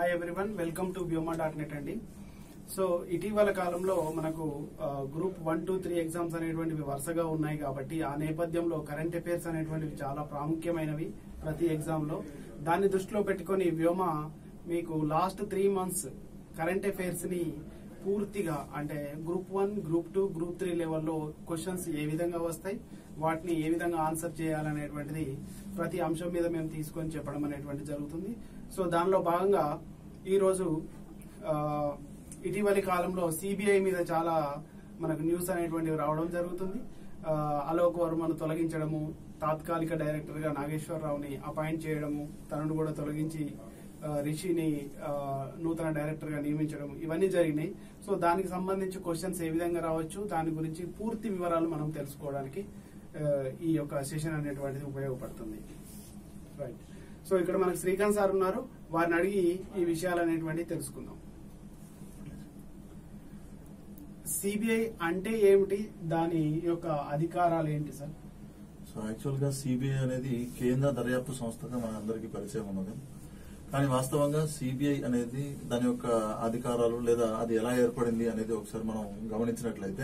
Hi everyone, welcome to bioma.net అండి. So ఇటీవల కాలంలో మనకు గ్రూప్ 1, 2, 3 ఎగ్జామ్స్ అనేటువంటివి వరుసగా ఉన్నాయి కాబట్టి ఆ నేపథ్యంలో కరెంట్ అఫైర్స్ అనేటువంటివి చాలా ప్రాముఖ్యమైనవి ప్రతి ఎగ్జామ్ లో. దాన్ని దృష్టిలో పెట్టుకుని వ్యోమ మీకు లాస్ట్ 3 months కరెంట్ అఫైర్స్ ని పూర్తిగా అంటే గ్రూప్ 1, గ్రూప్ 2, గ్రూప్ 3 లెవెల్లో క్వశ్చన్స్ ఏ విధంగా వస్తాయి, వాటిని ఏ విధంగా ఆన్సర్ చేయాలనేటువంటిది ప్రతి అంశం మీద మేము తీసుకొని చెప్పడం అనేటువంటి జరుగుతుంది. సో దానిలో భాగంగా ఈరోజు ఇటీవలి కాలంలో సిబిఐ మీద చాలా మనకు న్యూస్ అనేటువంటివి రావడం జరుగుతుంది. అలోక్ వర్మను తొలగించడము, తాత్కాలిక డైరెక్టర్ గా నాగేశ్వరరావుని అపాయింట్ చేయడము, తనను కూడా తొలగించి రిషిని నూతన డైరెక్టర్ గా నియమించడం, ఇవన్నీ జరిగినాయి. సో దానికి సంబంధించి క్వశ్చన్స్ ఏ విధంగా రావచ్చు, దాని గురించి పూర్తి వివరాలు మనం తెలుసుకోవడానికి ఈ యొక్క సెషన్ అనేటువంటిది ఉపయోగపడుతుంది. రైట్. సో ఇక్కడ మనకు శ్రీకాంత్ సార్ ఉన్నారు, వారిని అడిగి ఈ విషయాలు అనేటువంటివి తెలుసుకుందాం. సిబిఐ అంటే ఏమిటి, దాని యొక్క అధికారాలు ఏంటి సార్? సో యాక్చువల్ గా సిబిఐ అనేది కేంద్ర దర్యాప్తు సంస్థగా మన అందరికీ పరిచయం ఉన్నది. కానీ వాస్తవంగా సిబిఐ అనేది దాని యొక్క అధికారాలు లేదా అది ఎలా ఏర్పడింది అనేది ఒకసారి మనం గమనించినట్లయితే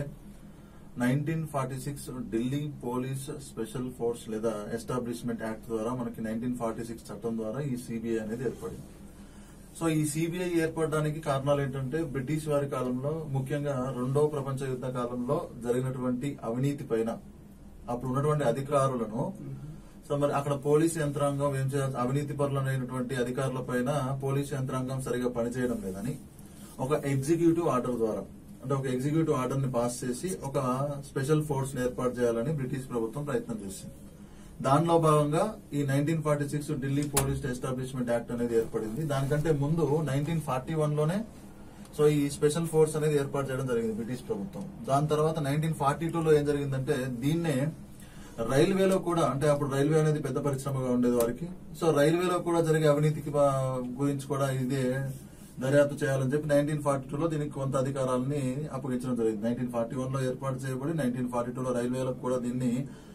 1946 ఢిల్లీ పోలీస్ స్పెషల్ ఫోర్స్ లేదా ఎస్టాబ్లిష్మెంట్ యాక్ట్ ద్వారా మనకి 1946 చట్టం ద్వారా ఈ సిబిఐ అనేది ఏర్పడింది. సో ఈ సిబిఐ ఏర్పడడానికి కారణాలు ఏంటంటే బ్రిటిష్ వారి కాలంలో, ముఖ్యంగా 2వ ప్రపంచ యుద్ధ కాలంలో జరిగినటువంటి అవినీతి పైన అప్పుడు ఉన్నటువంటి అధికారులను, సో మరి అక్కడ పోలీస్ యంత్రాంగం ఏం చేయాలి, అవినీతి పరులైనటువంటి అధికారుల పైన పోలీస్ యంత్రాంగం సరిగా పనిచేయడం లేదని ఒక ఎగ్జిక్యూటివ్ ఆర్డర్ ద్వారా, అంటే ఒక ఎగ్జిక్యూటివ్ ఆర్డర్ ని పాస్ చేసి ఒక స్పెషల్ ఫోర్స్ ని ఏర్పాటు చేయాలని బ్రిటిష్ ప్రభుత్వం ప్రయత్నం చేసింది. దానిలో భాగంగా ఈ 1946 ఢిల్లీ పోలీస్ ఎస్టాబ్లిష్మెంట్ యాక్ట్ అనేది ఏర్పడింది. దానికంటే ముందు 1941 లోనే సో ఈ స్పెషల్ ఫోర్స్ అనేది ఏర్పాటు చేయడం జరిగింది బ్రిటిష్ ప్రభుత్వం. దాని తర్వాత 1942లో ఏం జరిగిందంటే దీన్నే రైల్వేలో కూడా, అంటే అప్పుడు రైల్వే అనేది పెద్ద పరిశ్రమగా ఉండేది వారికి, సో రైల్వేలో కూడా జరిగే అవినీతికి గురించి కూడా ఇదే దర్యాప్తు చేయాలని చెప్పి 1942లో దీనికి కొంత అధికారాలని అప్పగించడం జరిగింది. 1941లో ఏర్పాటు చేయబడి 1942లో రైల్వేలకు కూడా దీన్ని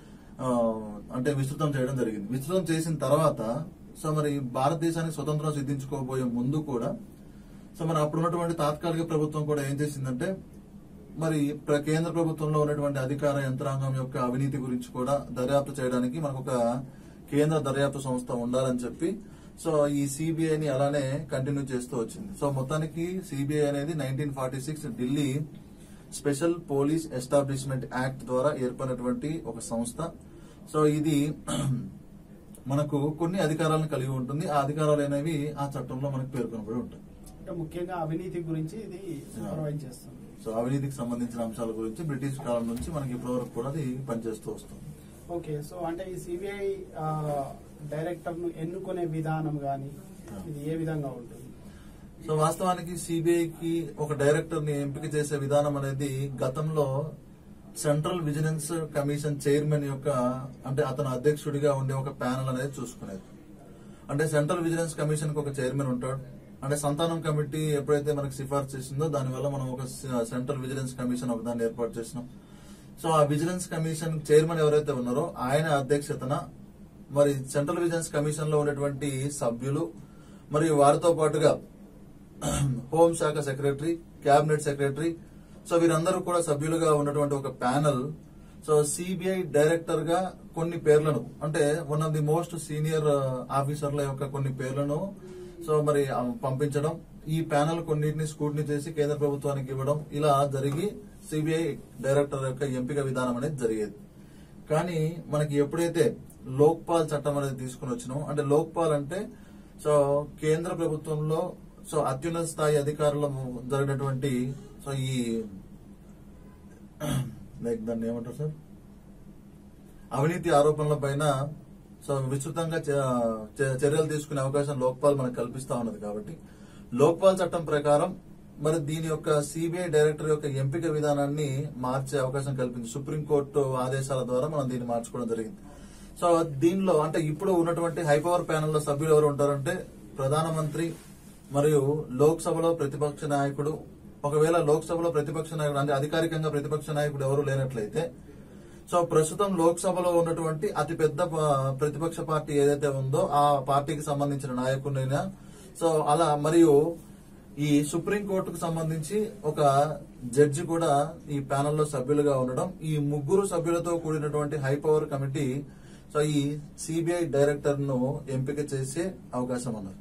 అంటే విస్తృతం చేయడం జరిగింది. విస్తృతం చేసిన తర్వాత సో మరి భారతదేశానికి స్వతంత్రం సిద్ధించుకోబోయే ముందు కూడా సో మరి అప్పుడున్నటువంటి తాత్కాలిక ప్రభుత్వం కూడా ఏం చేసిందంటే మరి కేంద్ర ప్రభుత్వంలో ఉన్నటువంటి అధికార యంత్రాంగం యొక్క అవినీతి గురించి కూడా దర్యాప్తు చేయడానికి మనకు ఒక కేంద్ర దర్యాప్తు సంస్థ ఉండాలని చెప్పి సో ఈ సిబిఐని అలానే కంటిన్యూ చేస్తూ వచ్చింది. సో మొత్తానికి సిబిఐ అనేది 1946 Delhi special police establishment act ద్వారా ఏర్పడినటువంటి ఒక సంస్థ. సో ఇది మనకు కొన్ని అధికారాలను కలిగి ఉంటుంది. ఆ అధికారాలు అనేవి ఆ చట్టంలో మనకు పేర్కొనబడి ఉంటాయి. అంటే ముఖ్యంగా అవినీతి గురించి ఇది సూపర్వైజ్ చేస్తుంది. సో అవినీతికి సంబంధించిన అంశాల గురించి బ్రిటిష్ కాలం నుంచి మనకి ఇప్పటివరకు కూడా అది పనిచేస్తూ వస్తుంది. ఓకే. సో అంటే ఈ సిబిఐ డైరెక్టర్ ను ఎన్నుకునే విధానం గానీ ఇది ఏ విధంగా ఉంటుంది? సో వాస్తవానికి సిబిఐకి ఒక డైరెక్టర్ ని ఎంపిక చేసే విధానం అనేది గతంలో సెంట్రల్ విజిలెన్స్ కమిషన్ చైర్మన్ యొక్క, అంటే అతను అధ్యక్షుడిగా ఉండే ఒక ప్యానెల్ అనేది చూసుకునేది. అంటే సెంట్రల్ విజిలెన్స్ కమిషన్ కి ఒక చైర్మన్ ఉంటాడు. అంటే సంతానం కమిటీ ఎప్పుడైతే మనకు సిఫార్సు చేసిందో దానివల్ల మనం ఒక సెంట్రల్ విజిలెన్స్ కమిషన్ ఒకదాన్ని ఏర్పాటు చేసినాం. సో ఆ విజిలెన్స్ కమిషన్ చైర్మన్ ఎవరైతే ఉన్నారో ఆయన అధ్యక్షతన మరి సెంట్రల్ విజిలెన్స్ కమిషన్ లో ఉన్నటువంటి సభ్యులు మరియు వారితో పాటుగా హోంశాఖ సెక్రటరీ, కేబినెట్ సెక్రటరీ, సో వీరందరూ కూడా సభ్యులుగా ఉన్నటువంటి ఒక ప్యానెల్ సో సిబిఐ డైరెక్టర్ గా కొన్ని పేర్లను, అంటే one of the most senior ఆఫీసర్ల యొక్క కొన్ని పేర్లను సో మరి పంపించడం, ఈ ప్యానెల్ కొన్నిటిని స్క్రూటినీ చేసి కేంద్ర ప్రభుత్వానికి ఇవ్వడం, ఇలా జరిగి సిబిఐ డైరెక్టర్ యొక్క ఎంపిక విధానం అనేది జరిగేది. కానీ మనకి ఎప్పుడైతే లోక్పాల్ చట్టం అనేది తీసుకుని వచ్చినామో, అంటే లోక్పాల్ అంటే సో కేంద్ర ప్రభుత్వంలో సో అత్యున్నత స్థాయి అధికారులు జరిగినటువంటి సో ఈ దాన్ని ఏమంటారు సార్, అవినీతి ఆరోపణల పైన సో విస్తృతంగా చర్యలు తీసుకునే అవకాశం లోక్పాల్ మనకు కల్పిస్తా ఉన్నది. కాబట్టి లోక్పాల్ చట్టం ప్రకారం మరి దీని యొక్క సిబిఐ డైరెక్టర్ యొక్క ఎంపిక విధానాన్ని మార్చే అవకాశం కల్పింది. సుప్రీంకోర్టు ఆదేశాల ద్వారా మనం దీన్ని మార్చుకోవడం జరిగింది. సో దీనిలో అంటే ఇప్పుడు ఉన్నటువంటి హైపవర్ ప్యానెల్ లో సభ్యులు ఎవరు ఉంటారంటే ప్రధానమంత్రి మరియు లోక్సభలో ప్రతిపక్ష నాయకుడు. ఒకవేళ లోక్సభలో ప్రతిపక్ష నాయకుడు అంటే అధికారికంగా ప్రతిపక్ష నాయకుడు ఎవరు లేనట్లయితే సో ప్రస్తుతం లోక్సభలో ఉన్నటువంటి అతిపెద్ద ప్రతిపక్ష పార్టీ ఏదైతే ఉందో ఆ పార్టీకి సంబంధించిన నాయకుడినైనా సో అలా మరియు ఈ సుప్రీం కోర్టుకు సంబంధించి ఒక జడ్జి కూడా ఈ ప్యానెల్లో సభ్యులుగా ఉండడం, ఈ ముగ్గురు సభ్యులతో కూడినటువంటి హై పవర్ కమిటీ సో ఈ సిబిఐ డైరెక్టర్ ను ఎంపిక చేసే అవకాశం ఉన్నది.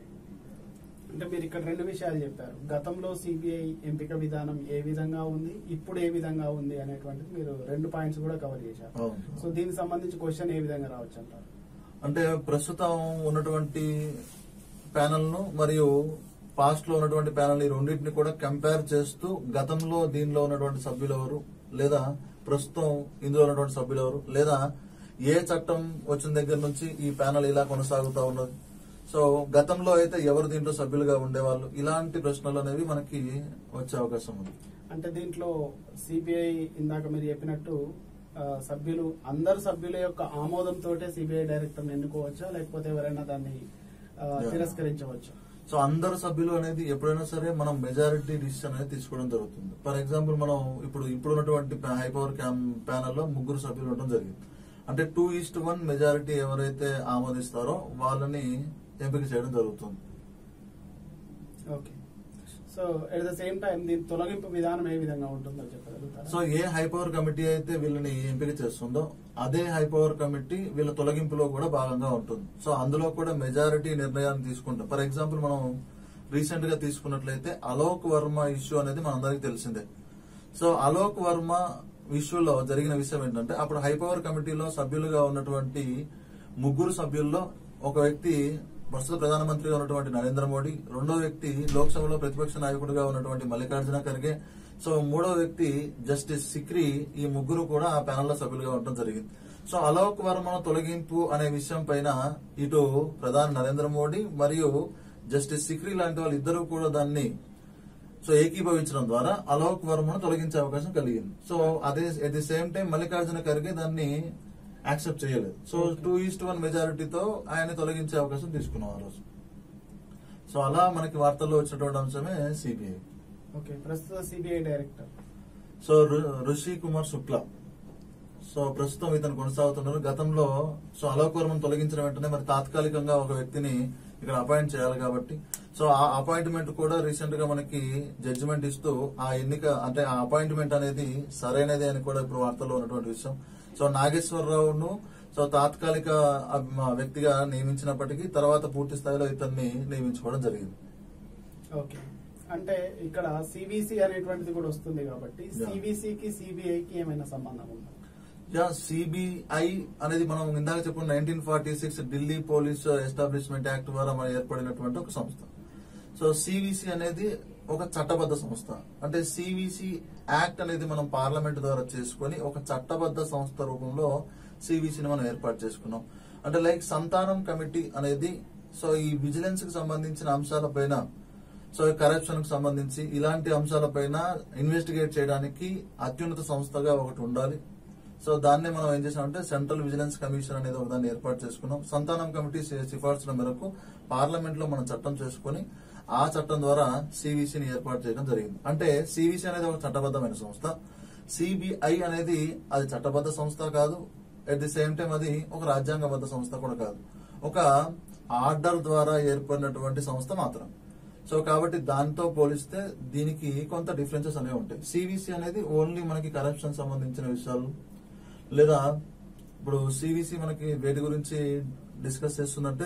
అంటే మీరు ఇక్కడ రెండు విషయాలు చెప్పారు. గతంలో సిబిఐ ఎంపిక విధానం ఏ విధంగా ఉంది, ఇప్పుడు ఏ విధంగా ఉంది అనేటువంటిది మీరు 2 పాయింట్స్ కూడా కవర్ చేశారు. సో దీనికి సంబంధించి క్వశ్చన్ ఏ విధంగా రావచ్చు అంటారు? అంటే ప్రస్తుతం ఉన్నటువంటి ప్యానెల్ ను మరియు పాస్ట్ లో ఉన్నటువంటి ప్యానెల్ ఈ రెండింటిని కూడా కంపేర్ చేస్తూ గతంలో దీనిలో ఉన్నటువంటి సభ్యులు ఎవరు, లేదా ప్రస్తుతం ఇందులో ఉన్నటువంటి సభ్యులు ఎవరు, లేదా ఏ చట్టం వచ్చిన దగ్గర నుంచి ఈ ప్యానెల్ ఇలా కొనసాగుతా ఉన్నది, సో గతంలో అయితే ఎవరు దీంట్లో సభ్యులుగా ఉండేవాళ్ళు, ఇలాంటి ప్రశ్నలు అనేవి మనకి వచ్చే అవకాశం ఉంది. అంటే దీంట్లో సిబిఐ ఇందాక మీరు చెప్పినట్టు సభ్యులు అందరు సభ్యుల యొక్క ఆమోదంతో సిబిఐ డైరెక్టర్ ఎన్నుకోవచ్చా, లేకపోతే ఎవరైనా దాన్ని తిరస్కరించవచ్చా? సో అందరు సభ్యులు అనేది ఎప్పుడైనా సరే మనం మెజారిటీ డిసిషన్ అనేది తీసుకోవడం జరుగుతుంది. ఫర్ ఎగ్జాంపుల్ మనం ఇప్పుడు ఉన్నటువంటి హై పవర్ ప్యానెల్ లో 3 సభ్యులు ఉండడం జరిగింది. అంటే 2:1 మెజారిటీ ఎవరైతే ఆమోదిస్తారో వాళ్ళని ఎంపిక చేయడం జరుగుతుంది. Okay. So at the same time దీని తొలగింపు విధానం ఏ విధంగా ఉంటుందో చెప్పగలుగుతారా? సో ఏ హై పవర్ కమిటీ అయితే వీళ్ళని ఎంపిక చేస్తుందో అదే హై పవర్ కమిటీ వీళ్ళ తొలగింపులో కూడా భాగంగా ఉంటుంది. సో అందులో కూడా మెజారిటీ నిర్ణయాన్ని తీసుకుంటాం. ఫర్ ఎగ్జాంపుల్ మనం రీసెంట్ గా తీసుకున్నట్లయితే అలోక్ వర్మ ఇష్యూ అనేది మనందరికీ తెలిసిందే. సో అలోక్ వర్మ ఇష్యూలో జరిగిన విషయం ఏంటంటే అప్పుడు హై పవర్ కమిటీలో సభ్యులుగా ఉన్నటువంటి 3 సభ్యుల్లో ఒక వ్యక్తి ప్రస్తుత ప్రధానమంత్రిగా ఉన్నటువంటి నరేంద్ర మోడీ, రెండో వ్యక్తి లోక్సభలో ప్రతిపక్ష నాయకుడిగా ఉన్నటువంటి మల్లికార్జున ఖర్గే, సో మూడో వ్యక్తి జస్టిస్ సిక్రీ, ఈ 3 కూడా ఆ ప్యానెల్లో సభ్యులుగా ఉండడం జరిగింది. సో అలోక్ వర్మను తొలగింపు అనే విషయం పైన ఇటు ప్రధాని నరేంద్ర మోడీ మరియు జస్టిస్ సిక్రీ లాంటి వాళ్ళు ఇద్దరు కూడా దాన్ని సో ఏకీభవించడం ద్వారా అలోక్ వర్మను తొలగించే అవకాశం కలిగింది. సో అదే at the same time Mallikarjuna Kharge దాన్ని యాక్సెప్ట్ చేయలేదు. సో 2:1 మెజారిటీతో ఆయన తొలగించే అవకాశం తీసుకున్నాం ఆ రోజు. సో అలా మనకి వార్తల్లో వచ్చినటువంటి అంశమే సిబిఐ. ఓకే. ప్రస్తుత CBI director so Rishi Kumar Shukla. So ప్రస్తుతం ఇతను కొనసాగుతున్నారు. గతంలో సో అలోక్ వర్మను తొలగించిన వెంటనే మరి తాత్కాలికంగా ఒక వ్యక్తిని ఇక్కడ అపాయింట్ చేయాలి కాబట్టి సో ఆ అపాయింట్మెంట్ కూడా రీసెంట్ గా మనకి జడ్జిమెంట్ ఇస్తూ ఆ ఎన్నిక అంటే ఆ అపాయింట్మెంట్ అనేది సరైనదే అని కూడా ఇప్పుడు వార్తల్లో ఉన్నటువంటి విషయం. సో నాగేశ్వరరావును సో తాత్కాలిక వ్యక్తిగా నియమించినప్పటికీ తర్వాత పూర్తి స్థాయిలో ఇతన్ని నియమించుకోవడం జరిగింది. ఓకే. అంటే ఇక్కడ సిబిసి అనేటువంటిది కూడా వస్తుంది కాబట్టి సిబిసికి సిబిఐకి ఏమైనా సంబంధం ఉందా? సిబిఐ అనేది మనం ఇందాక చెప్పుకున్న 1946 ఢిల్లీ పోలీస్ ఎస్టాబ్లిష్మెంట్ యాక్ట్ ద్వారా మనం ఏర్పడినటువంటి ఒక సంస్థ. సో సివిసి అనేది ఒక చట్టబద్ధ సంస్థ. అంటే సివిసి యాక్ట్ అనేది మనం పార్లమెంట్ ద్వారా చేసుకుని ఒక చట్టబద్ధ సంస్థ రూపంలో సివిసిని మనం ఏర్పాటు చేసుకున్నాం. అంటే లైక్ సంతానం కమిటీ అనేది సో ఈ విజిలెన్స్ కి సంబంధించిన అంశాలపైన సో కరప్షన్ కు సంబంధించి ఇలాంటి అంశాలపైన ఇన్వెస్టిగేట్ చేయడానికి అత్యున్నత సంస్థగా ఒకటి ఉండాలి. సో దాన్ని మనం ఏం చేసామంటే సెంట్రల్ విజిలెన్స్ కమిషన్ అనేది ఒక దాన్ని ఏర్పాటు చేసుకున్నాం. సంతానం కమిటీ సిఫార్సుల మేరకు పార్లమెంట్ లో మనం చట్టం చేసుకుని ఆ చట్టం ద్వారా సివిసిని ఏర్పాటు చేయడం జరిగింది. అంటే సివిసి అనేది ఒక చట్టబద్ధమైన సంస్థ, సిబిఐ అనేది అది చట్టబద్ధ సంస్థ కాదు, అట్ ది సేమ్ టైం అది ఒక రాజ్యాంగబద్ధ సంస్థ కూడా కాదు, ఒక ఆర్డర్ ద్వారా ఏర్పడినటువంటి సంస్థ మాత్రం. సో కాబట్టి దాంతో పోలిస్తే దీనికి కొంత డిఫరెన్సెస్ అనేవి ఉంటాయి. సివిసి అనేది ఓన్లీ మనకి కరప్షన్ సంబంధించిన విషయాలు, లేదా ఇప్పుడు సివిసి మనకి వేటి గురించి డిస్కస్ చేస్తుందంటే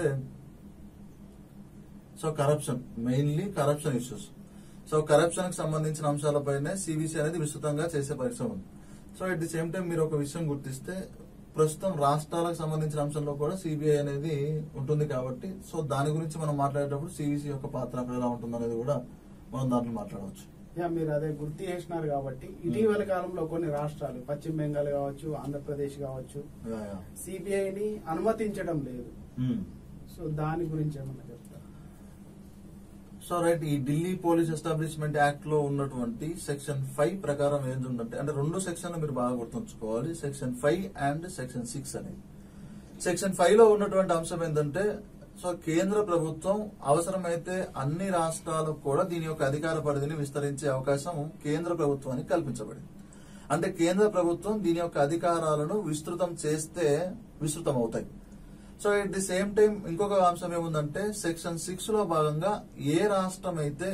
so corruption, mainly corruption issues. So corruption కి సంబంధించిన అంశాలపైనే సివిసి అనేది విస్తృతంగా చేసే పరిశ్రమ ఉంది. So at the same time మీరు ఒక విషయం గుర్తిస్తే ప్రస్తుతం రాష్ట్రాలకు సంబంధించిన అంశంలో కూడా సిబిఐ అనేది ఉంటుంది కాబట్టి సో దాని గురించి మనం మాట్లాడేటప్పుడు సివిసి యొక్క పాత్ర అక్కడ ఎలా ఉంటుంది అనేది కూడా మనం దాంట్లో మాట్లాడవచ్చు. మీరు అదే గుర్తు చేసినారు కాబట్టి ఇటీవల కాలంలో కొన్ని రాష్ట్రాలు పశ్చిమ బెంగాల్ కావచ్చు, ఆంధ్రప్రదేశ్ కావచ్చు, సిబిఐని అనుమతించడం లేదు. సో దాని గురించి ఏమన్నా చెప్తారు? సో రైట్, ఈ ఢిల్లీ పోలీస్ ఎస్టాబ్లిష్మెంట్ యాక్ట్ లో ఉన్నటువంటి సెక్షన్ 5 ప్రకారం ఏంటంటే అంటే 2 సెక్షన్లు మీరు బాగా గుర్తుంచుకోవాలి, సెక్షన్ 5 అండ్ సెక్షన్ 6 అనేది. సెక్షన్ 5 లో ఉన్నటువంటి అంశం ఏంటంటే సో కేంద్ర ప్రభుత్వం అవసరమైతే అన్ని రాష్ట్రాలకు కూడా దీని యొక్క అధికార పరిధిని విస్తరించే అవకాశం కేంద్ర ప్రభుత్వానికి కల్పించబడింది. అంటే కేంద్ర ప్రభుత్వం దీని యొక్క అధికారాలను విస్తృతం చేస్తే విస్తృతం అవుతాయి. So at the same time ఇంకొక అంశం ఏముందంటే సెక్షన్ 6 లో భాగంగా ఏ రాష్ట్రం అయితే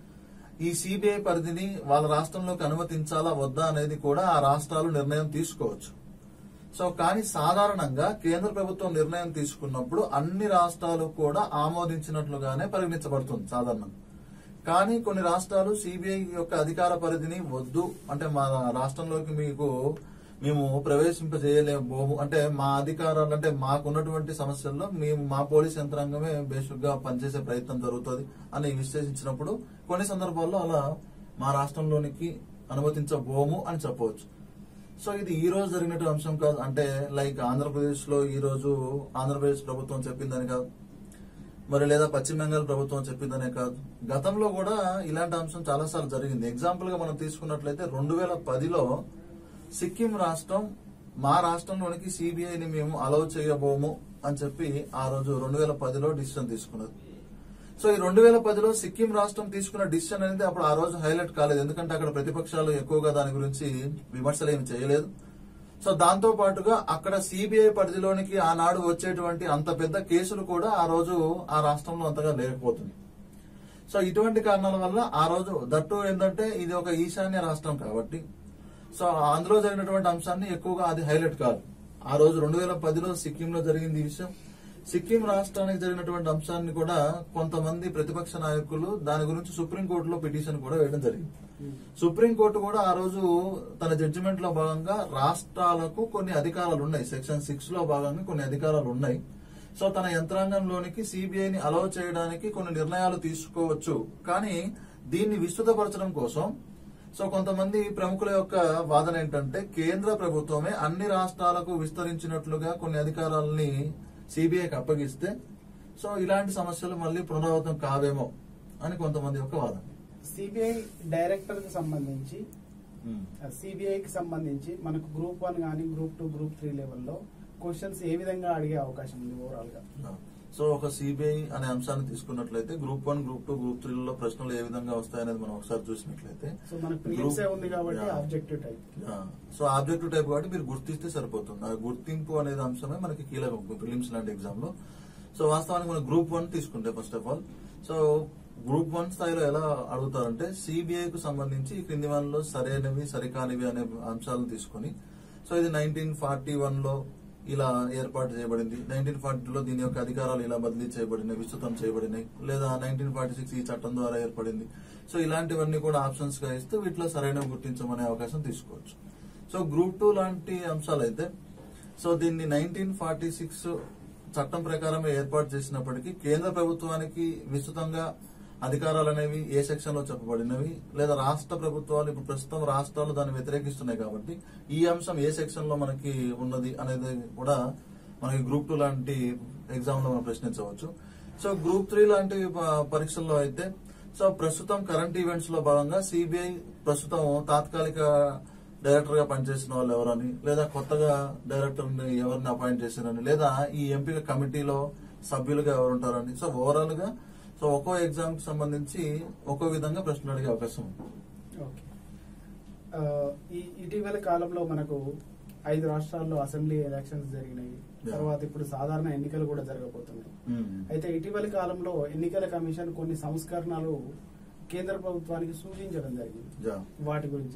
ఈ సిబిఐ పరిధిని వాళ్ళ రాష్ట్రంలోకి అనుమతించాలా వద్దా అనేది కూడా ఆ రాష్ట్రాలు నిర్ణయం తీసుకోవచ్చు. సో కానీ సాధారణంగా కేంద్ర ప్రభుత్వం నిర్ణయం తీసుకున్నప్పుడు అన్ని రాష్ట్రాలు కూడా ఆమోదించినట్లుగానే పరిగణించబడుతుంది సాధారణంగా. కానీ కొన్ని రాష్ట్రాలు సిబిఐ యొక్క అధికార పరిధిని వద్దు అంటే మా రాష్ట్రంలోకి మేము ప్రవేశింపజేయలేము అంటే మా అధికారాలు అంటే మాకున్నటువంటి సమస్యల్లో మేము మా పోలీస్ యంత్రాంగమే బేసిక్ గా పనిచేసే ప్రయత్నం జరుగుతుంది అని విశ్లేషించినప్పుడు కొన్ని సందర్భాల్లో అలా మా రాష్ట్రంలోనికి అనుమతించబోము అని చెప్పవచ్చు. సో ఇది ఈ రోజు జరిగినట్టు అంశం కాదు. అంటే లైక్ ఆంధ్రప్రదేశ్ లో ఈ రోజు ఆంధ్రప్రదేశ్ ప్రభుత్వం చెప్పిందని కాదు, మరి లేదా పశ్చిమ బెంగాల్ ప్రభుత్వం చెప్పిందనే కాదు, గతంలో కూడా ఇలాంటి అంశం చాలా సార్లు జరిగింది. ఎగ్జాంపుల్ గా మనం తీసుకున్నట్లయితే 2010లో సిక్కిం రాష్ట్రం మా రాష్ట్రంలోనికి సిబిఐని మేము అలౌ చేయబోము అని చెప్పి ఆ రోజు 2010లో డిసిషన్ తీసుకున్నది. సో ఈ 2010లో సిక్కిం రాష్ట్రం తీసుకున్న డిసిషన్ అనేది అప్పుడు ఆ రోజు హైలైట్ కాలేదు, ఎందుకంటే అక్కడ ప్రతిపక్షాలు ఎక్కువగా దాని గురించి విమర్శలు ఏమి చేయలేదు. సో దాంతో పాటుగా అక్కడ సిబిఐ పరిధిలోనికి ఆనాడు వచ్చేటువంటి అంత పెద్ద కేసులు కూడా ఆ రోజు ఆ రాష్ట్రంలో అంతగా లేకపోతుంది. సో ఇటువంటి కారణాల వల్ల ఆ రోజు దట్టు ఏంటంటే ఇది ఒక ఈశాన్య రాష్ట్రం కాబట్టి సో అందులో జరిగినటువంటి అంశాన్ని ఎక్కువగా అది హైలైట్ కాదు. ఆ రోజు 2010లో సిక్కింలో జరిగింది ఈ విషయం. సిక్కిం రాష్ట్రానికి జరిగినటువంటి అంశాన్ని కూడా కొంతమంది ప్రతిపక్ష నాయకులు దాని గురించి సుప్రీంకోర్టులో పిటిషన్ కూడా వేయడం జరిగింది. సుప్రీంకోర్టు కూడా ఆ రోజు తన జడ్జిమెంట్ లో భాగంగా రాష్ట్రాలకు కొన్ని అధికారాలు ఉన్నాయి, సెక్షన్ 6 లో భాగంగా కొన్ని అధికారాలు ఉన్నాయి. సో తన యంత్రాంగంలోనికి సిబిఐని అలౌ చేయడానికి కొన్ని నిర్ణయాలు తీసుకోవచ్చు. కానీ దీన్ని విస్తృతపరచడం కోసం సో కొంతమంది ప్రముఖుల యొక్క వాదన ఏంటంటే కేంద్ర ప్రభుత్వమే అన్ని రాష్ట్రాలకు విస్తరించినట్లుగా కొన్ని అధికారాలని సిబిఐకి అప్పగిస్తే సో ఇలాంటి సమస్యలు మళ్ళీ పునరావృతం కావేమో అని కొంతమంది యొక్క వాదన. సిబిఐ డైరెక్టర్ కి సంబంధించి సిబిఐకి సంబంధించి మనకు గ్రూప్ 1 కానీ గ్రూప్ 2 గ్రూప్ 3 లెవెల్లో క్వశ్చన్స్ ఏ విధంగా అడిగే అవకాశం ఉంది ఓవరాల్ గా? సో ఒక సిబిఐ అనే అంశాన్ని తీసుకున్నట్లయితే గ్రూప్ 1 గ్రూప్ 2 గ్రూప్ 3 లో ప్రశ్నలు ఏ విధంగా వస్తాయనేది మనం ఒకసారి చూసినట్లయితే సో మనకు ప్రిలిమ్స్ ఉంది కాబట్టి objective type. So objective type కాబట్టి మీరు గుర్తిస్తే సరిపోతుంది. ఆ గుర్తింపు అనేది అంశమే మనకి కీలకం ప్రిలిమ్స్ లాంటి ఎగ్జామ్ లో. సో వాస్తవానికి మనం గ్రూప్ 1 తీసుకుంటే first of all so group 1 స్థాయిలో ఎలా అడుగుతారంటే సిబిఐకు సంబంధించి ఈ క్రింది వాటిలో సరైనవి సరికానివి అనే అంశాలను తీసుకుని సో ఇది 1941లో ఇలా ఏర్పాటు చేయబడింది, 1940లో దీని యొక్క అధికారాలు ఇలా బదిలీ చేయబడినాయి, విస్తృతం చేయబడినాయి, లేదా 1946 ఈ చట్టం ద్వారా ఏర్పడింది. సో ఇలాంటివన్నీ కూడా ఆప్షన్స్ గా ఇస్తూ వీటిలో సరైన గుర్తించమనే అవకాశం తీసుకోవచ్చు. సో గ్రూప్ 2 లాంటి అంశాలు అయితే సో దీన్ని 1946 చట్టం ప్రకారమే ఏర్పాటు చేసినప్పటికీ కేంద్ర ప్రభుత్వానికి విస్తృతంగా అధికారాలు అనేవి ఏ సెక్షన్ లో చెప్పబడినవి, లేదా రాష్ట్ర ప్రభుత్వాలు ఇప్పుడు ప్రస్తుతం రాష్ట్రాలు దాన్ని వ్యతిరేకిస్తున్నాయి కాబట్టి ఈ అంశం ఏ సెక్షన్ లో మనకి ఉన్నది అనేది కూడా మనకి గ్రూప్ 2 లాంటి ఎగ్జామ్ లో మనం ప్రశ్నించవచ్చు. సో గ్రూప్ 3 లాంటి పరీక్షల్లో అయితే సో ప్రస్తుతం కరెంట్ ఈవెంట్స్ లో భాగంగా సిబిఐ ప్రస్తుతం తాత్కాలిక డైరెక్టర్ గా పనిచేసిన వాళ్ళు ఎవరని, లేదా కొత్తగా డైరెక్టర్ ఎవరిని అపాయింట్ చేశారని, లేదా ఈ ఎంపిక కమిటీలో సభ్యులుగా ఎవరుంటారని. సో ఓవరాల్ గా సో ఒక్కో ఎగ్జామ్ కి సంబంధించి ఒక్కో విధంగా ప్రశ్నలు అడిగే అవకాశం ఉంది. ఇటీవల కాలంలో మనకు 5 రాష్ట్రాల్లో అసెంబ్లీ ఎలక్షన్స్ జరిగినాయి, తర్వాత ఇప్పుడు సాధారణ ఎన్నికలు కూడా జరగబోతున్నాయి. అయితే ఇటీవల కాలంలో ఎన్నికల కమిషన్ కొన్ని సంస్కరణలు కేంద్ర ప్రభుత్వానికి సూచించడం జరిగింది, వాటి గురించి.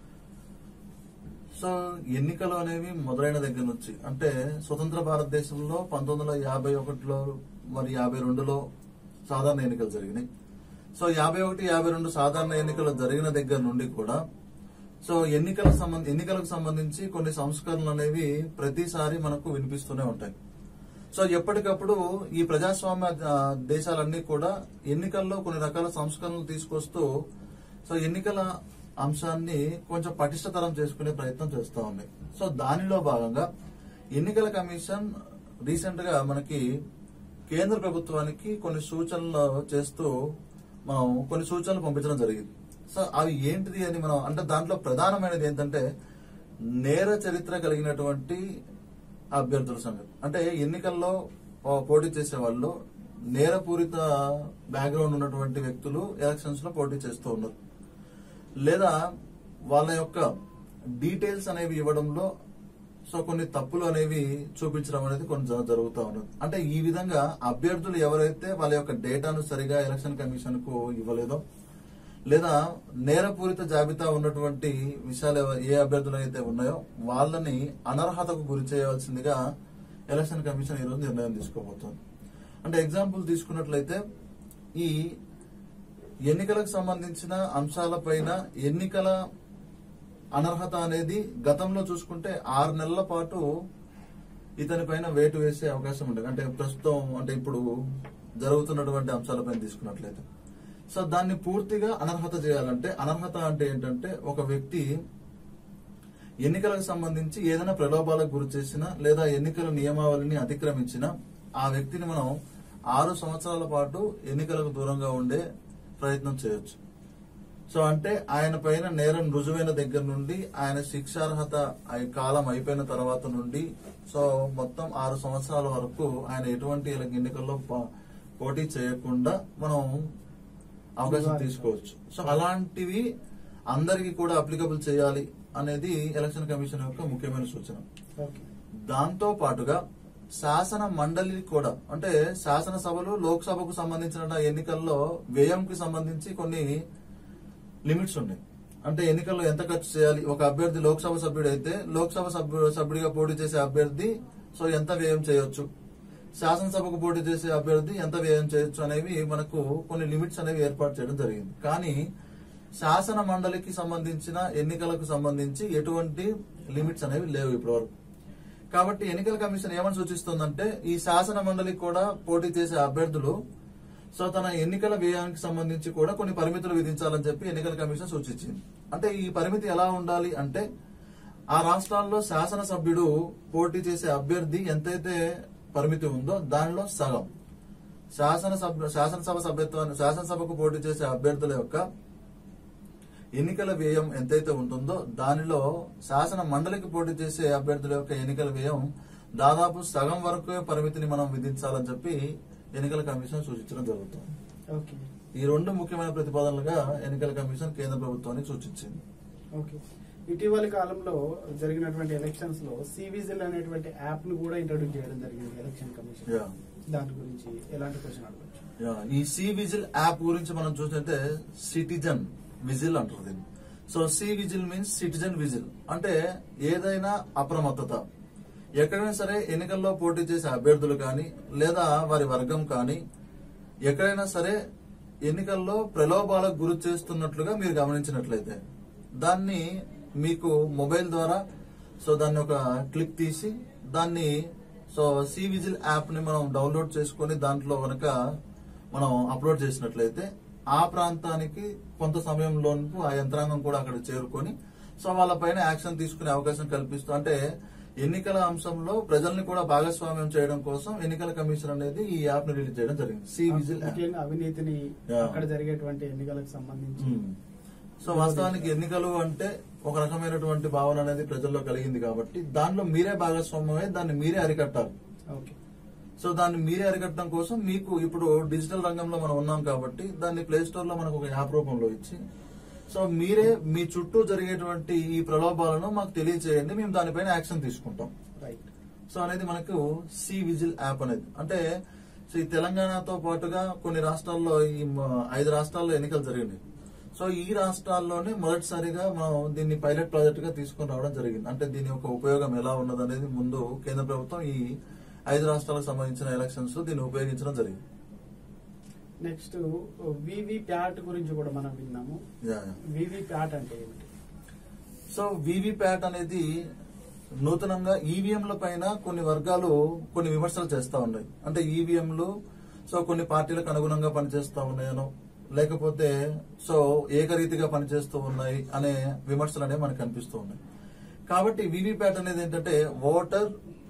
సో ఎన్నికలు అనేవి మొదలైన దగ్గర నుంచి అంటే స్వతంత్ర భారతదేశంలో 1951లో మరి 52లో సాధారణ ఎన్నికలు జరిగినాయి. సో 51, 52 సాధారణ ఎన్నికలు జరిగిన దగ్గర నుండి కూడా సో ఎన్నికలకు సంబంధించి కొన్ని సంస్కరణలు అనేవి ప్రతిసారి మనకు వినిపిస్తూనే ఉంటాయి. సో ఎప్పటికప్పుడు ఈ ప్రజాస్వామ్య దేశాలన్నీ కూడా ఎన్నికల్లో కొన్ని రకాల సంస్కరణలు తీసుకొస్తూ సో ఎన్నికల అంశాన్ని కొంచెం పటిష్టతరం చేసుకునే ప్రయత్నం చేస్తూ ఉన్నాయి. సో దానిలో భాగంగా ఎన్నికల కమిషన్ రీసెంట్ గా మనకి కేంద్ర ప్రభుత్వానికి కొన్ని సూచనలు చేస్తూ మనం కొన్ని సూచనలు పంపించడం జరిగింది. సో అవి ఏంటిది అని మనం అంటే దాంట్లో ప్రధానమైనది ఏంటంటే నేర చరిత్ర కలిగినటువంటి అభ్యర్థుల సంగతి. అంటే ఎన్నికల్లో పోటీ చేసే వాళ్ళు నేరపూరిత బ్యాక్గ్రౌండ్ ఉన్నటువంటి వ్యక్తులు ఎలక్షన్స్ లో పోటీ చేస్తూ ఉన్నారు, లేదా వాళ్ళ యొక్క డీటెయిల్స్ అనేవి ఇవ్వడంలో సో కొన్ని తప్పులు అనేవి చూపించడం అనేది కొన్ని జరుగుతూ ఉన్నది. అంటే ఈ విధంగా అభ్యర్థులు ఎవరైతే వాళ్ళ యొక్క డేటాను సరిగా ఎలక్షన్ కమిషన్ కు ఇవ్వలేదో లేదా నేరపూరిత జాబితా ఉన్నటువంటి విషయాలు ఏ అభ్యర్థులు అయితే ఉన్నాయో వాళ్ళని అనర్హతకు గురి చేయవలసిందిగా ఎలక్షన్ కమిషన్ ఈ రోజు నిర్ణయం తీసుకోబోతోంది. అంటే ఎగ్జాంపుల్ తీసుకున్నట్లయితే ఈ ఎన్నికలకు సంబంధించిన అంశాలపైన ఎన్నికల అనర్హత అనేది గతంలో చూసుకుంటే 6 నెలల పాటు ఇతని పైన వేటు వేసే అవకాశం ఉండేది. అంటే ప్రస్తుతం అంటే ఇప్పుడు జరుగుతున్నటువంటి అంశాలపైన తీసుకున్నట్లయితే సో దాన్ని పూర్తిగా అనర్హత చేయాలంటే అనర్హత అంటే ఏంటంటే ఒక వ్యక్తి ఎన్నికలకు సంబంధించి ఏదైనా ప్రలోభాలకు గురి చేసినా లేదా ఎన్నికల నియమావళిని అతిక్రమించినా ఆ వ్యక్తిని మనం 6 సంవత్సరాల పాటు ఎన్నికలకు దూరంగా ఉండే ప్రయత్నం చేయొచ్చు. సో అంటే ఆయన పైన నేరం రుజువైన దగ్గర నుండి ఆయన శిక్షార్హత కాలం అయిపోయిన తర్వాత నుండి సో మొత్తం 6 సంవత్సరాల వరకు ఆయన ఎటువంటి ఎన్నికల్లో పోటీ చేయకుండా మనం అవకాశం తీసుకోవచ్చు. సో అలాంటివి అందరికీ కూడా అప్లికబుల్ చేయాలి అనేది ఎలక్షన్ కమిషన్ యొక్క ముఖ్యమైన సూచన. దాంతో పాటుగా శాసన మండలి కూడా అంటే శాసనసభలు లోక్సభకు సంబంధించిన ఎన్నికల్లో వ్యయంకి సంబంధించి కొన్ని లిమిట్స్ ఉన్నాయి. అంటే ఎన్నికల్లో ఎంత ఖర్చు చేయాలి, ఒక అభ్యర్థి లోక్సభ సభ్యుడు అయితే లోక్సభ సభ్యుడిగా పోటీ చేసే అభ్యర్థి సో ఎంత వ్యయం చేయొచ్చు, శాసనసభకు పోటీ చేసే అభ్యర్థి ఎంత వ్యయం చేయొచ్చు అనేవి మనకు కొన్ని లిమిట్స్ అనేవి ఏర్పాటు చేయడం జరిగింది. కానీ శాసన మండలికి సంబంధించిన ఎన్నికలకు సంబంధించి ఎటువంటి లిమిట్స్ అనేవి లేవు ఇప్పటివరకు. కాబట్టి ఎన్నికల కమిషన్ ఏమని సూచిస్తుందంటే ఈ శాసన మండలికి కూడా పోటీ చేసే అభ్యర్థులు సో తన ఎన్నికల వ్యయానికి సంబంధించి కూడా కొన్ని పరిమితులు విధించాలని చెప్పి ఎన్నికల కమిషన్ సూచించింది. అంటే ఈ పరిమితి ఎలా ఉండాలి అంటే ఆ రాష్ట్రాల్లో శాసనసభ్యుడు పోటీ చేసే అభ్యర్థి ఎంతైతే పరిమితి ఉందో దానిలో సగం శాసనసభకు పోటీ చేసే అభ్యర్థుల యొక్క ఎన్నికల వ్యయం ఎంతైతే ఉంటుందో దానిలో శాసన మండలికి పోటీ చేసే అభ్యర్థుల యొక్క ఎన్నికల వ్యయం దాదాపు సగం వరకు పరిమితిని మనం విధించాలని చెప్పి ఎన్నికల కమిషన్ సూచించడం జరుగుతుంది. ఈ 2 ముఖ్యమైన ప్రతిపాదనలుగా ఎన్నికల కమిషన్ కేంద్ర ప్రభుత్వానికి సూచించింది. ఇటీవలి కాలంలో జరిగినటువంటి ఎలక్షన్స్ లో సివిజిల్ అనేటువంటి యాప్ ను కూడా ఇంట్రొడ్యూస్ చేయడం జరిగింది ఎలక్షన్ కమిషన్. దాని గురించి ఎలాంటి క్వశ్చన్ అడగచ్చు? ఈ సివిజిల్ యాప్ గురించి మనం చూసినట్టే సిటిజన్ విజిల్ అంటారు దీన్ని. So cVIGIL means citizen vigil అంటే ఏదైనా అప్రమత్తత ఎక్కడైనా సరే ఎన్నికల్లో పోటీ చేసే అభ్యర్థులు కానీ లేదా వారి వర్గం కానీ ఎక్కడైనా సరే ఎన్నికల్లో ప్రలోభాలకు గురి చేస్తున్నట్లుగా మీరు గమనించినట్లయితే దాన్ని మీకు మొబైల్ ద్వారా సో దాన్ని ఒక క్లిక్ తీసి దాన్ని సో సివిజిల్ యాప్ ని మనం డౌన్లోడ్ చేసుకుని దాంట్లో కనుక మనం అప్లోడ్ చేసినట్లయితే ఆ ప్రాంతానికి కొంత సమయంలోపు ఆ యంత్రాంగం కూడా అక్కడ చేరుకొని సో వాళ్ళపైన యాక్షన్ తీసుకునే అవకాశం కల్పిస్తూ అంటే ఎన్నికల అంశంలో ప్రజల్ని కూడా భాగస్వామ్యం చేయడం కోసం ఎన్నికల కమిషన్ అనేది ఈ యాప్ ని రిలీజ్ చేయడం జరిగింది. సివిజిల్ అవినీతిని అక్కడ జరిగేటువంటి ఎన్నికలకు సంబంధించి సో వాస్తవానికి ఎన్నికలు అంటే ఒక రకమైనటువంటి భావన అనేది ప్రజల్లో కలిగింది కాబట్టి దానిలో మీరే భాగస్వామ్యమై దాన్ని మీరే అరికట్టాలి. సో దాన్ని మీరే అరికట్టడం కోసం మీకు ఇప్పుడు డిజిటల్ రంగంలో మనం ఉన్నాం కాబట్టి దాన్ని ప్లే స్టోర్ లో మనకు ఒక యాప్ రూపంలో ఇచ్చి సో మీరే మీ చుట్టూ జరిగేటువంటి ఈ ప్రలోభాలను మాకు తెలియజేయండి, మేము దానిపైన యాక్షన్ తీసుకుంటాం. సో అనేది మనకు సి విజిల్ యాప్ అనేది అంటే సో ఈ తెలంగాణతో పాటుగా కొన్ని రాష్ట్రాల్లో ఈ 5 రాష్ట్రాల్లో ఎన్నికలు జరిగినాయి. సో ఈ రాష్ట్రాల్లోనే మొదటిసారిగా మనం దీన్ని పైలట్ ప్రాజెక్ట్ గా తీసుకుని రావడం జరిగింది. అంటే దీని యొక్క ఉపయోగం ఎలా ఉన్నదనేది ముందు కేంద్ర ప్రభుత్వం ఈ 5 రాష్ట్రాలకు సంబంధించిన ఎలక్షన్స్ లో దీన్ని ఉపయోగించడం జరిగింది. నెక్స్ట్ వివిప్యాట్ గురించి కూడా మనం విన్నాము. వివిప్యాట్ అంటే ఏమిటి? సో వివిప్యాట్ అనేది నూతనంగా ఈవీఎంల పైన కొన్ని వర్గాలు కొన్ని విమర్శలు చేస్తా ఉన్నాయి. అంటే ఈవీఎంలు సో కొన్ని పార్టీలకు అనుగుణంగా పనిచేస్తా ఉన్నాయనో లేకపోతే సో ఏకరీతిగా పనిచేస్తూ ఉన్నాయి అనే విమర్శలు అనేవి మనకు కనిపిస్తూ ఉన్నాయి. కాబట్టి వివిప్యాట్ అనేది ఏంటంటే voter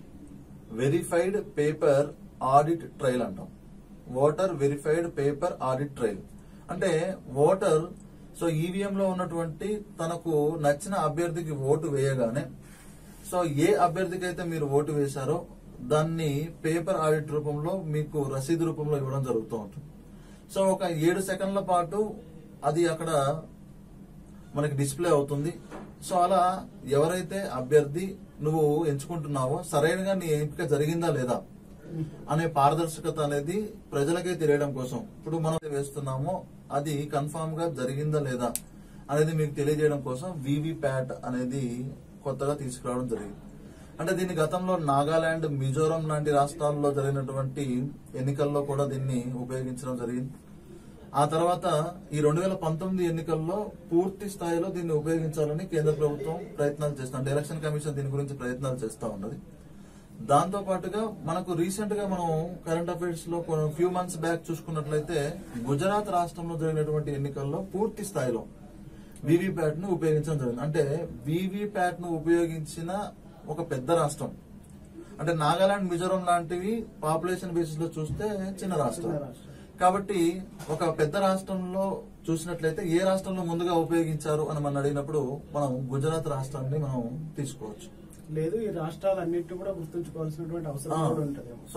verified paper audit trail అంటాం. Voter verified paper audit trail అంటే ఓటర్ సో ఈవీఎం లో ఉన్నటువంటి తనకు నచ్చిన అభ్యర్థికి ఓటు వేయగానే సో ఏ అభ్యర్థికి అయితే మీరు ఓటు వేశారో దాన్ని పేపర్ ఆడిట్ రూపంలో మీకు రసీదు రూపంలో ఇవ్వడం జరుగుతూ ఉంటుంది. సో ఒక 7 సెకండ్ల పాటు అది అక్కడ మనకి డిస్ప్లే అవుతుంది. సో అలా ఎవరైతే అభ్యర్థి నువ్వు ఎంచుకుంటున్నావో సరైనగా నీ ఎంపిక జరిగిందా లేదా అనే పారదర్శకత అనేది ప్రజలకే తెలియడం కోసం ఇప్పుడు మనం వేస్తున్నామో అది కన్ఫామ్ గా జరిగిందా లేదా అనేది మీకు తెలియజేయడం కోసం వీవీప్యాట్ అనేది కొత్తగా తీసుకురావడం జరిగింది. అంటే దీన్ని గతంలో నాగాలాండ్, మిజోరం లాంటి రాష్ట్రాల్లో జరిగినటువంటి ఎన్నికల్లో కూడా దీన్ని ఉపయోగించడం జరిగింది. ఆ తర్వాత ఈ 2019 ఎన్నికల్లో పూర్తి స్థాయిలో దీన్ని ఉపయోగించాలని కేంద్ర ప్రభుత్వం ప్రయత్నాలు చేస్తుంది. అంటే ఎలక్షన్ కమిషన్ దీని గురించి ప్రయత్నాలు చేస్తా ఉన్నది. దాంతో పాటుగా మనకు రీసెంట్ గా మనం కరెంట్ అఫైర్స్ లో ఫ్యూ మంత్స్ బ్యాక్ చూసుకున్నట్లయితే గుజరాత్ రాష్ట్రంలో జరిగినటువంటి ఎన్నికల్లో పూర్తి స్థాయిలో వీవీప్యాట్ ను ఉపయోగించడం జరిగింది. అంటే వీవీప్యాట్ ను ఉపయోగించిన ఒక పెద్ద రాష్ట్రం అంటే నాగాలాండ్, మిజోరం లాంటివి పాపులేషన్ బేసిస్ లో చూస్తే చిన్న రాష్ట్రం కాబట్టి ఒక పెద్ద రాష్ట్రంలో చూసినట్లయితే ఏ రాష్ట్రంలో ముందుగా ఉపయోగించారు అని మనం అడిగినప్పుడు మనం గుజరాత్ రాష్ట్రాన్ని మనం తీసుకోవచ్చు. లేదు, ఈ రాష్ట్రాలన్నింటినీ కూడా గుర్తుంచుకోవాల్సినటువంటి అవసరం కూడా ఉంటుంది. సో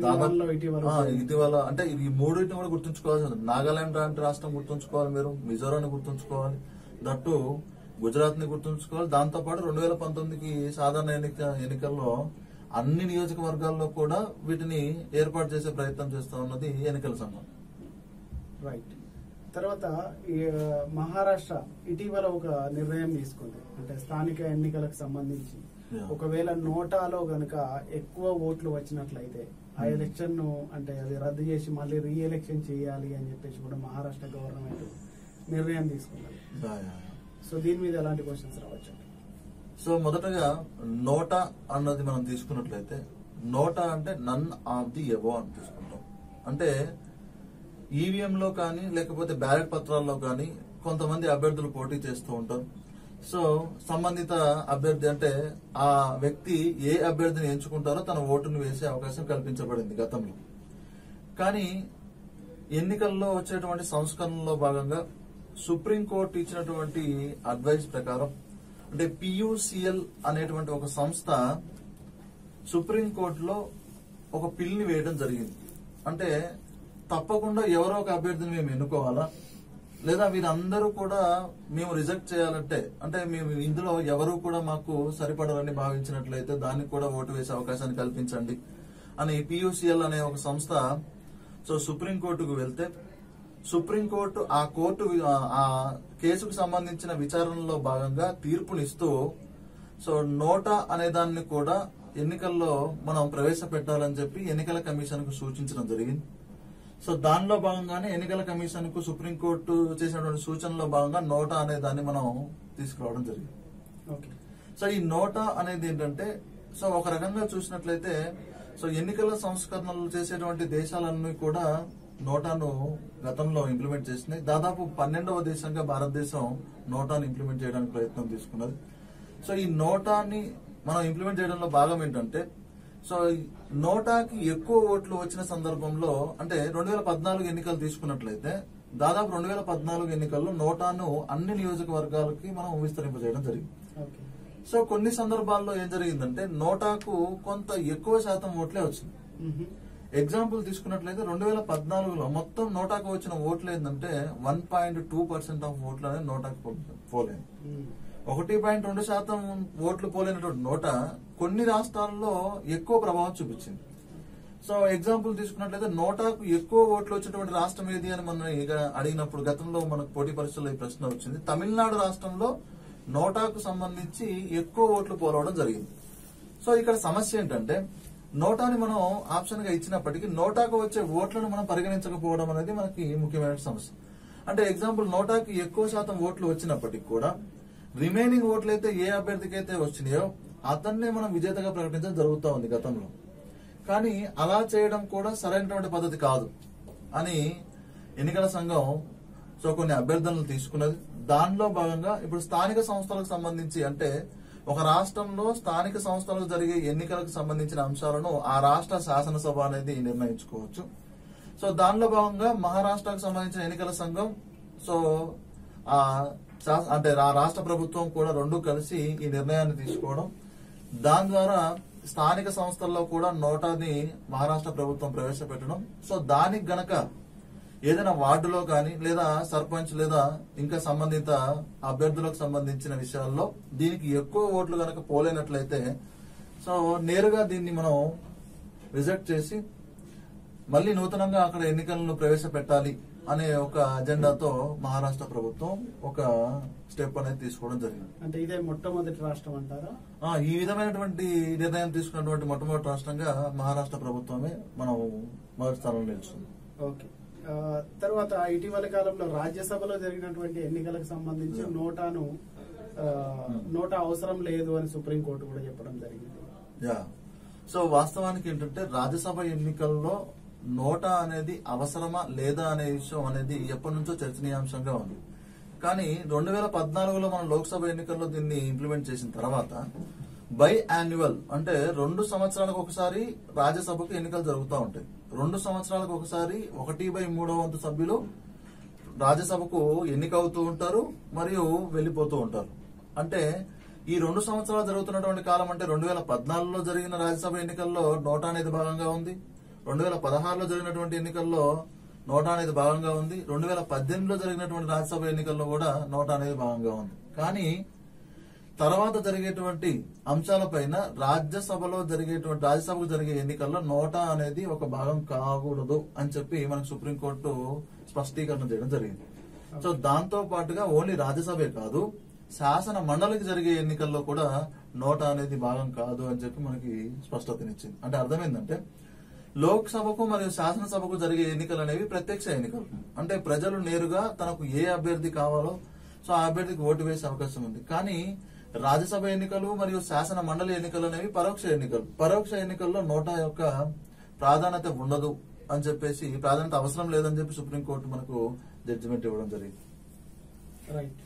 ఇటీవల అంటే ఈ మూడింటిని కూడా గుర్తుంచుకోవాల్సి ఉంటుంది. నాగాలాండ్ లాంటి రాష్ట్రం గుర్తుంచుకోవాలి, మీరు మిజోరాన్ని గుర్తుంచుకోవాలి, దట్టు గుజరాత్ ని గుర్తుంచుకోవాలి. దాంతో పాటు 2019కి సాధారణ ఎన్నికల్లో అన్ని నియోజకవర్గాల్లో కూడా వీటిని ఏర్పాటు చేసే ప్రయత్నం చేస్తా ఉన్నది ఎన్నికల సంఘం. రైట్. తర్వాత మహారాష్ట్ర ఇటీవల ఒక నిర్ణయం తీసుకుంది. అంటే స్థానిక ఎన్నికలకు సంబంధించి ఒకవేళ నోటాలో గనక ఎక్కువ ఓట్లు వచ్చినట్లయితే ఆ ఎలక్షన్ ను అంటే అది రద్దు చేసి మళ్ళీ రీ ఎలక్షన్ చేయాలి అని చెప్పేసి కూడా మహారాష్ట్ర గవర్నమెంట్ నిర్ణయం తీసుకున్నది. సో దీని మీద ఎలాంటి క్వశ్చన్స్ రావచ్చు? సో మొదటగా నోటా అన్నది మనం తీసుకున్నట్లయితే నోటా అంటే నన్ ఆఫ్ ది ఎబో అని తీసుకుంటాం. అంటే ఈవీఎంలో కానీ లేకపోతే బ్యాలెట్ పత్రాల్లో కానీ కొంతమంది అభ్యర్థులు పోటీ చేస్తూ ఉంటారు. సో సంబంధిత అభ్యర్థి అంటే ఆ వ్యక్తి ఏ అభ్యర్థిని ఎంచుకుంటారో తన ఓటును వేసే అవకాశం కల్పించబడింది గతంలో. కానీ ఎన్నికల్లో వచ్చేటువంటి సంస్కరణలో భాగంగా సుప్రీంకోర్టు ఇచ్చినటువంటి అడ్వైస్ ప్రకారం అంటే పియూసీఎల్ అనేటువంటి ఒక సంస్థ సుప్రీంకోర్టులో ఒక పిల్ని వేయడం జరిగింది. అంటే తప్పకుండా ఎవరో ఒక అభ్యర్థిని మేము ఎన్నుకోవాలా, లేదా వీరందరూ కూడా మేము రిజెక్ట్ చేయాలంటే అంటే మేము ఇందులో ఎవరు కూడా మాకు సరిపడరని భావించినట్లయితే దానికి కూడా ఓటు వేసే అవకాశాన్ని కల్పించండి అని పియూసీఎల్ అనే ఒక సంస్థ సో సుప్రీంకోర్టుకు వెళ్తే సుప్రీంకోర్టు ఆ కేసుకు సంబంధించిన విచారణలో భాగంగా తీర్పునిస్తూ సో నోటా అనే దాన్ని కూడా ఎన్నికల్లో మనం ప్రవేశపెట్టాలని చెప్పి ఎన్నికల కమిషన్ కు సూచించడం జరిగింది. సో దానిలో భాగంగానే ఎన్నికల కమిషన్ కు సుప్రీంకోర్టు చేసినటువంటి సూచనలో భాగంగా నోటా అనే దాన్ని మనం తీసుకురావడం జరిగింది. సో ఈ నోటా అనేది ఏంటంటే సో ఒక రకంగా చూసినట్లయితే సో ఎన్నికల సంస్కరణలు చేసేటువంటి దేశాలన్నీ కూడా నోటాను గతంలో ఇంప్లిమెంట్ చేసినాయి. దాదాపు 12వ దేశంగా భారతదేశం నోటాను ఇంప్లిమెంట్ చేయడానికి ప్రయత్నం తీసుకున్నది. సో ఈ నోటాని మనం ఇంప్లిమెంట్ చేయడంలో భాగం ఏంటంటే సో నోటాకి ఎక్కువ ఓట్లు వచ్చిన సందర్భంలో అంటే 2014 ఎన్నికలు తీసుకున్నట్లయితే దాదాపు 2014 ఎన్నికల్లో నోటాను అన్ని నియోజకవర్గాలకి మనం విస్తరింపజేయడం జరిగింది. సో కొన్ని సందర్భాల్లో ఏం జరిగిందంటే నోటాకు కొంత ఎక్కువ శాతం ఓట్లే వచ్చింది. ఎగ్జాంపుల్ తీసుకున్నట్లయితే 2014లో మొత్తం నోటాకు వచ్చిన ఓట్లు ఏంటంటే 1.2% ఆఫ్ ఓట్లు అనేది నోటాకు పోలేదు. 1.2% ఓట్లు పోలేనటువంటి నోటా కొన్ని రాష్ట్రాల్లో ఎక్కువ ప్రభావం చూపించింది. సో ఎగ్జాంపుల్ తీసుకున్నట్లయితే నోటాకు ఎక్కువ ఓట్లు వచ్చినటువంటి రాష్ట్రం ఏది అని మనం అడిగినప్పుడు గతంలో మనకు పోటీ పరీక్షల్లో ఈ ప్రశ్న వచ్చింది. తమిళనాడు రాష్ట్రంలో నోటాకు సంబంధించి ఎక్కువ ఓట్లు పోలవడం జరిగింది. సో ఇక్కడ సమస్య ఏంటంటే నోటాని మనం ఆప్షన్ గా ఇచ్చినప్పటికీ నోటాకు వచ్చే ఓట్లను మనం పరిగణించకపోవడం అనేది మనకి ముఖ్యమైన సమస్య. అంటే ఎగ్జాంపుల్ నోటాకి ఎక్కువ శాతం ఓట్లు వచ్చినప్పటికీ కూడా రిమైనింగ్ ఓట్లు అయితే ఏ అభ్యర్థికి అయితే వచ్చినాయో అతన్నే మనం విజేతగా ప్రకటించడం జరుగుతూ ఉంది గతంలో. కానీ అలా చేయడం కూడా సరైనటువంటి పద్ధతి కాదు అని ఎన్నికల సంఘం సో కొన్ని అభ్యర్థనలు తీసుకున్నది. దానిలో భాగంగా ఇప్పుడు స్థానిక సంస్థలకు సంబంధించి అంటే ఒక రాష్ట్రంలో స్థానిక సంస్థలకు జరిగే ఎన్నికలకు సంబంధించిన అంశాలను ఆ రాష్ట్ర శాసనసభ అనేది నిర్ణయించుకోవచ్చు. సో దానిలో భాగంగా మహారాష్ట్రకు సంబంధించిన ఎన్నికల సంఘం సో అంటే ఆ రాష్ట్ర ప్రభుత్వం కూడా రెండు కలిసి ఈ నిర్ణయాన్ని తీసుకోవడం, దాని ద్వారా స్థానిక సంస్థల్లో కూడా నోటాని మహారాష్ట్ర ప్రభుత్వం ప్రవేశపెట్టడం. సో దానికి గనక ఏదైనా వార్డులో కానీ లేదా సర్పంచ్ లేదా ఇంకా సంబంధిత అభ్యర్థులకు సంబంధించిన విషయాల్లో దీనికి ఎక్కువ ఓట్లు గనక పోలేనట్లయితే సో నేరుగా దీన్ని మనం రిజెక్ట్ చేసి మళ్ళీ నూతనంగా అక్కడ ఎన్నికలను ప్రవేశపెట్టాలి అనే ఒక అజెండాతో మహారాష్ట్ర ప్రభుత్వం ఒక స్టెప్ అనేది తీసుకోవడం జరిగింది. అంటే ఇదే మొట్టమొదటి రాష్ట్రం అంటారా? ఈ విధమైనటువంటి నిర్ణయం తీసుకున్నటువంటి మొట్టమొదటి రాష్ట్రంగా మహారాష్ట్ర ప్రభుత్వమే మనం మొదటి స్థానంలో నిలుస్తుంది. ఓకే. తర్వాత ఇటీవల కాలంలో రాజ్యసభలో జరిగినటువంటి ఎన్నికలకు సంబంధించి నోటా అవసరం లేదు అని సుప్రీంకోర్టు కూడా చెప్పడం జరిగింది. సో వాస్తవానికి ఏంటంటే రాజ్యసభ ఎన్నికల్లో నోటా అనేది అవసరమా లేదా అనే విషయం అనేది ఎప్పటి నుంచో చర్చనీయాంశంగా ఉంది. కానీ 2014లో మనం లోక్సభ ఎన్నికల్లో దీన్ని ఇంప్లిమెంట్ చేసిన తర్వాత బై యాన్యువల్ అంటే 2 సంవత్సరాలకు ఒకసారి రాజ్యసభకు ఎన్నికలు జరుగుతూ ఉంటాయి. 2 సంవత్సరాలకు ఒకసారి 1/3 సభ్యులు రాజ్యసభకు ఎన్నికవుతూ ఉంటారు మరియు వెళ్లిపోతూ ఉంటారు. అంటే ఈ 2 సంవత్సరాలు జరుగుతున్నటువంటి కాలం అంటే 2014లో జరిగిన రాజ్యసభ ఎన్నికల్లో నోటా అనేది భాగంగా ఉంది. 2016లో జరిగినటువంటి ఎన్నికల్లో నోటా అనేది భాగంగా ఉంది. 2018లో జరిగినటువంటి రాజ్యసభ ఎన్నికల్లో కూడా నోటా అనేది భాగంగా ఉంది. కానీ తర్వాత జరిగేటువంటి అంశాలపైన రాజ్యసభకు జరిగే ఎన్నికల్లో నోటా అనేది ఒక భాగం కాకూడదు అని చెప్పి మనకు సుప్రీంకోర్టు స్పష్టీకరణ చేయడం జరిగింది. సో దాంతో పాటుగా ఓన్లీ రాజ్యసభే కాదు, శాసన మండలికి జరిగే ఎన్నికల్లో కూడా నోటా అనేది భాగం కాదు అని చెప్పి మనకి స్పష్టతనిచ్చింది. అంటే అర్థమైందంటే లోక్సభకు మరియు శాసనసభకు జరిగే ఎన్నికలు అనేవి ప్రత్యక్ష ఎన్నికలు. అంటే ప్రజలు నేరుగా తనకు ఏ అభ్యర్థి కావాలో సో ఆ అభ్యర్థికి ఓటు వేసే అవకాశం ఉంది. కానీ రాజ్యసభ ఎన్నికలు మరియు శాసన మండలి ఎన్నికలు అనేవి పరోక్ష ఎన్నికలు. పరోక్ష ఎన్నికల్లో నోటా యొక్క ప్రాధాన్యత ఉండదు అని చెప్పేసి, ప్రాధాన్యత అవసరం లేదని చెప్పి సుప్రీంకోర్టు మనకు జడ్జిమెంట్ ఇవ్వడం జరిగింది. రైట్.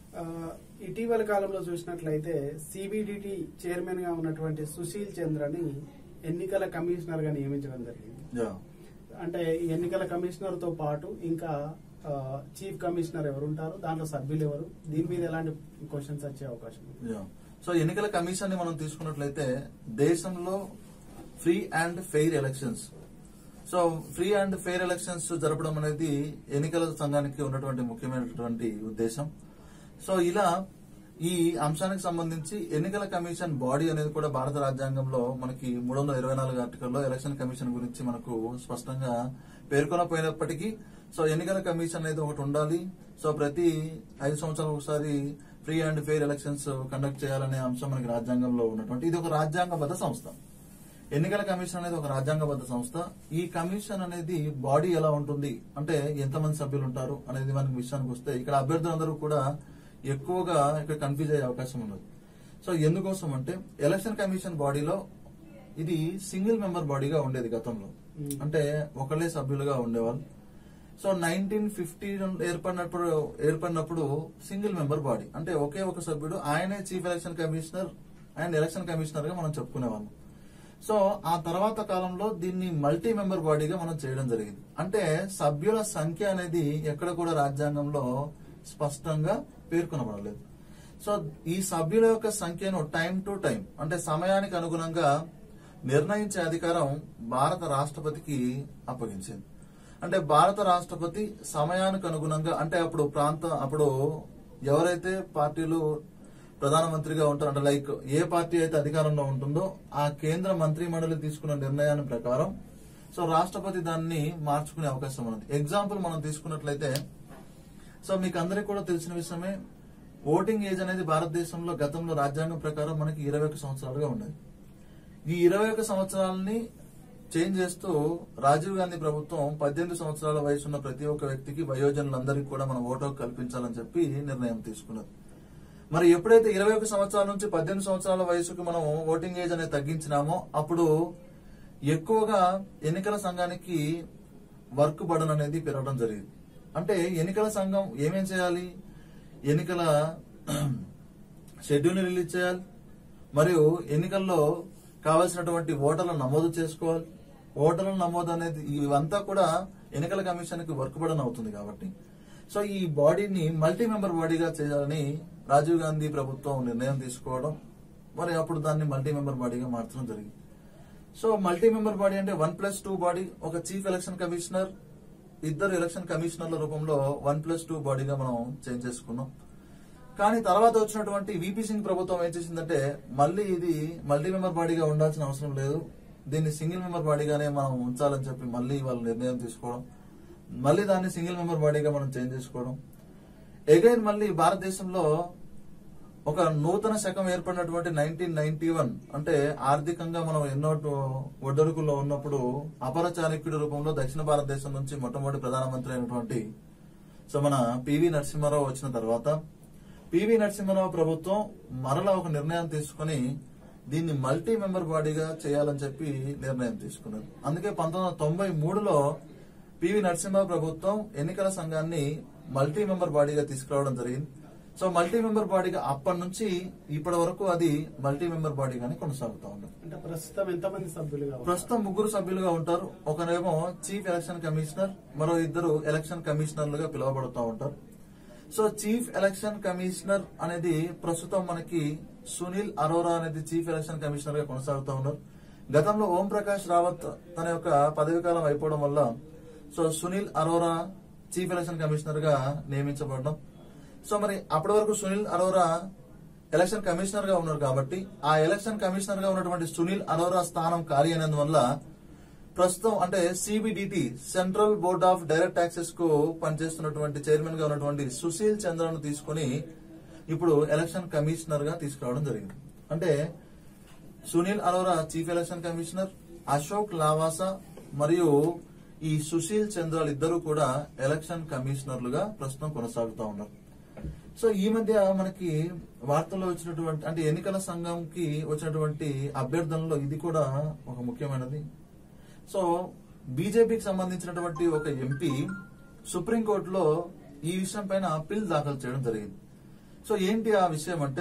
ఇటీవల కాలంలో చూసినట్లయితే సిబిడిటి చైర్మన్ గా ఉన్నటువంటి సుశీల్ చంద్రని ఎన్నికల కమిషనర్ గా నియమించడం జరిగింది. అంటే ఈ ఎన్నికల కమిషనర్ తో పాటు ఇంకా చీఫ్ కమిషనర్ ఎవరు ఉంటారు, దాంట్లో సభ్యులు ఎవరు, దీని మీద ఎలాంటి క్వశ్చన్స్ వచ్చే అవకాశం ఉంది? సో ఎన్నికల కమిషన్ ని మనం తీసుకున్నట్లయితే దేశంలో free and fair elections, so free and fair elections జరపడం అనేది ఎన్నికల సంఘానికి ఉన్నటువంటి ముఖ్యమైనటువంటి ఉద్దేశం. సో ఇలా ఈ అంశానికి సంబంధించి ఎన్నికల కమిషన్ బాడీ అనేది కూడా భారత రాజ్యాంగంలో మనకి 324 ఆర్టికల్లో ఎలక్షన్ కమిషన్ గురించి మనకు స్పష్టంగా పేర్కొనపోయినప్పటికీ సో ఎన్నికల కమిషన్ అనేది ఒకటి ఉండాలి. సో ప్రతి 5 సంవత్సరాలకు ఒకసారి free and fair elections conduct చేయాలనే అంశం మనకి రాజ్యాంగంలో ఉన్నటువంటి ఇది ఒక రాజ్యాంగబద్ధ సంస్థ. ఎన్నికల కమిషన్ అనేది ఒక రాజ్యాంగబద్ధ సంస్థ. ఈ కమిషన్ అనేది బాడీ ఎలా ఉంటుంది అంటే ఎంతమంది సభ్యులు ఉంటారు అనేది మనకి విషయానికి వస్తే ఇక్కడ అభ్యర్థులందరూ కూడా ఎక్కువగా ఇక్కడ కన్ఫ్యూజ్ అయ్యే అవకాశం ఉన్నది. సో ఎందుకోసం అంటే ఎలక్షన్ కమిషన్ బాడీలో ఇది సింగిల్ మెంబర్ బాడీగా ఉండేది గతంలో, అంటే ఒకళ్ళే సభ్యులుగా ఉండేవాళ్ళు. సో 1950 ఏర్పడినప్పుడు సింగిల్ మెంబర్ బాడీ అంటే ఒకే ఒక సభ్యుడు, ఆయనే చీఫ్ ఎలక్షన్ కమిషనర్, ఆయన ఎలక్షన్ కమిషనర్ గా మనం చెప్పుకునేవాళ్ళం. సో ఆ తర్వాత కాలంలో దీన్ని మల్టీ మెంబర్ బాడీగా మనం చేయడం జరిగింది. అంటే సభ్యుల సంఖ్య అనేది ఎక్కడ కూడా రాజ్యాంగంలో స్పష్టంగా పేర్కొనబడలేదు. సో ఈ సభ్యుల యొక్క సంఖ్యను టైం టు టైం అంటే సమయానికి అనుగుణంగా నిర్ణయించే అధికారం భారత రాష్ట్రపతికి అప్పగించింది. అంటే భారత రాష్ట్రపతి సమయానికి అనుగుణంగా అంటే అప్పుడు ఎవరైతే పార్టీలు ప్రధానమంత్రిగా ఉంటారో అంటే లైక్ ఏ పార్టీ అయితే అధికారంలో ఉంటుందో ఆ కేంద్ర మంత్రి మండలి తీసుకున్న నిర్ణయాన్ని ప్రకారం సో రాష్ట్రపతి దాన్ని మార్చుకునే అవకాశం ఉన్నది. ఎగ్జాంపుల్ మనం తీసుకున్నట్లయితే సో మీకు అందరికీ కూడా తెలిసిన విషయమే, ఓటింగ్ ఏజ్ అనేది భారతదేశంలో గతంలో రాజ్యాంగం ప్రకారం మనకి 21 సంవత్సరాలుగా ఉండేది. ఈ 21 సంవత్సరాలని చేంజ్ చేస్తూ రాజీవ్ గాంధీ ప్రభుత్వం 18 సంవత్సరాల వయసున్న ప్రతి ఒక్క వ్యక్తికి వయోజనులందరికీ కూడా మనం ఓటు హక్కు కల్పించాలని చెప్పి నిర్ణయం తీసుకున్నది. మరి ఎప్పుడైతే 21 సంవత్సరాల నుంచి 18 సంవత్సరాల వయసుకు మనం ఓటింగ్ ఏజ్ అనేది తగ్గించినామో అప్పుడు ఎక్కువగా ఎన్నికల సంఘానికి వర్క్ బర్డన్ అనేది పెరగడం జరిగింది. అంటే ఎన్నికల సంఘం ఏమేం చేయాలి, ఎన్నికల షెడ్యూల్ ని రిలీజ్ చేయాలి, మరియు ఎన్నికల్లో కావాల్సినటువంటి ఓటర్లను నమోదు చేసుకోవాలి. ఓటర్ల నమోదు అనేది ఇవంతా కూడా ఎన్నికల కమిషన్ కి వర్క్ బర్డన్ అవుతుంది. కాబట్టి సో ఈ బాడీని మల్టీ మెంబర్ బాడీగా చేయాలని రాజీవ్ గాంధీ ప్రభుత్వం నిర్ణయం తీసుకోవడం, మరి అప్పుడు దాన్ని మల్టీ మెంబర్ బాడీగా మార్చడం జరిగింది. సో మల్టీ మెంబర్ బాడీ అంటే 1+2 బాడీ, ఒక చీఫ్ ఎలక్షన్ కమిషనర్, 2 ఎలక్షన్ కమిషనర్ల రూపంలో 1+2 బాడీగా మనం చేంజ్ చేసుకున్నాం. కానీ తర్వాత వచ్చినటువంటి విపి సింగ్ ప్రభుత్వం ఏం చేసిందంటే మళ్ళీ ఇది మల్టీ మెంబర్ బాడీగా ఉండాల్సిన అవసరం లేదు, దీన్ని సింగిల్ మెంబర్ బాడీగానే మనం ఉంచాలని చెప్పి మళ్ళీ వాళ్ళు నిర్ణయం తీసుకోవడం, మళ్ళీ దాన్ని సింగిల్ మెంబర్ బాడీగా మనం చేంజ్ చేసుకోవడం. అగైన్ మళ్ళీ భారతదేశంలో ఒక నూతన శకం ఏర్పడినటువంటి 1991 అంటే ఆర్థికంగా మనం ఎన్నో ఒడ్డరుకుల్లో ఉన్నప్పుడు అపర చాణక్యుడి రూపంలో దక్షిణ భారతదేశం నుంచి మొట్టమొదటి ప్రధానమంత్రి అయినటువంటి సో మన పివి నరసింహారావు వచ్చిన తర్వాత పివి నరసింహారావు ప్రభుత్వం మరలా ఒక నిర్ణయం తీసుకుని దీన్ని మల్టీ మెంబర్ బాడీగా చేయాలని చెప్పి నిర్ణయం తీసుకున్నారు. అందుకే 1993లో పివి నరసింహారావు ప్రభుత్వం ఎన్నికల సంఘాన్ని మల్టీ మెంబర్ బాడీగా తీసుకురావడం జరిగింది. సో మల్టీ మెంబర్ బాడీగా అప్పటి నుంచి ఇప్పటి వరకు అది మల్టీ మెంబర్ బాడీగానే కొనసాగుతా ఉంది. అంటే ప్రస్తుతం ఎంతమంది సభ్యులుగా? ప్రస్తుతం 3 సభ్యులుగా ఉంటారు. ఒకరేమో చీఫ్ ఎలక్షన్ కమిషనర్, మరో 2 ఎలక్షన్ కమిషనర్లుగా పిలువబడుతూ ఉంటారు. సో చీఫ్ ఎలక్షన్ కమిషనర్ అనేది ప్రస్తుతం మనకి సునీల్ అరోరా అనేది చీఫ్ ఎలక్షన్ కమిషనర్ గా కొనసాగుతూ ఉన్నారు. గతంలో ఓం ప్రకాష్ రావత్ తన యొక్క పదవి కాలం అయిపోవడం వల్ల so Sunil Arora chief election commissioner గా నియమించబడడం. సో మరి అప్పటి వరకు సునీల్ అరోరా ఎలక్షన్ కమిషనర్ గా ఉన్నారు కాబట్టి ఆ ఎలక్షన్ కమిషనర్ గా ఉన్నటువంటి సునీల్ అరోరా స్థానం ఖాళీ అయినందువల్ల ప్రస్తుతం అంటే CBDT central board of direct taxes కు పనిచేస్తున్నటువంటి చైర్మన్ గా ఉన్నటువంటి సుశీల్ చంద్రను తీసుకుని ఇప్పుడు ఎలక్షన్ కమిషనర్ గా తీసుకురావడం జరిగింది. అంటే Sunil Arora chief election commissioner, Ashok Lavasa మరియు ఈ సుశీల్ చంద్రలు ఇద్దరు కూడా ఎలక్షన్ కమిషనర్లుగా ప్రస్తుతం కొనసాగుతూ ఉన్నారు. సో ఈ మధ్య మనకి వార్తల్లో వచ్చినటువంటి అంటే ఎన్నికల సంఘంకి వచ్చినటువంటి అభ్యర్థనలో ఇది కూడా ఒక ముఖ్యమైనది. సో బీజేపీకి సంబంధించినటువంటి ఒక ఎంపీ సుప్రీంకోర్టులో ఈ విషయం పైన పిల్ దాఖలు చేయడం జరిగింది. సో ఏంటి ఆ విషయం అంటే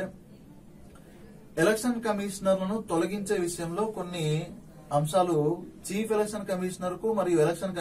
ఎలక్షన్ కమిషనర్లను తొలగించే విషయంలో కొన్ని అంశాలు చీఫ్ ఎలక్షన్ కమిషనర్ కు మరియు ఎలక్షన్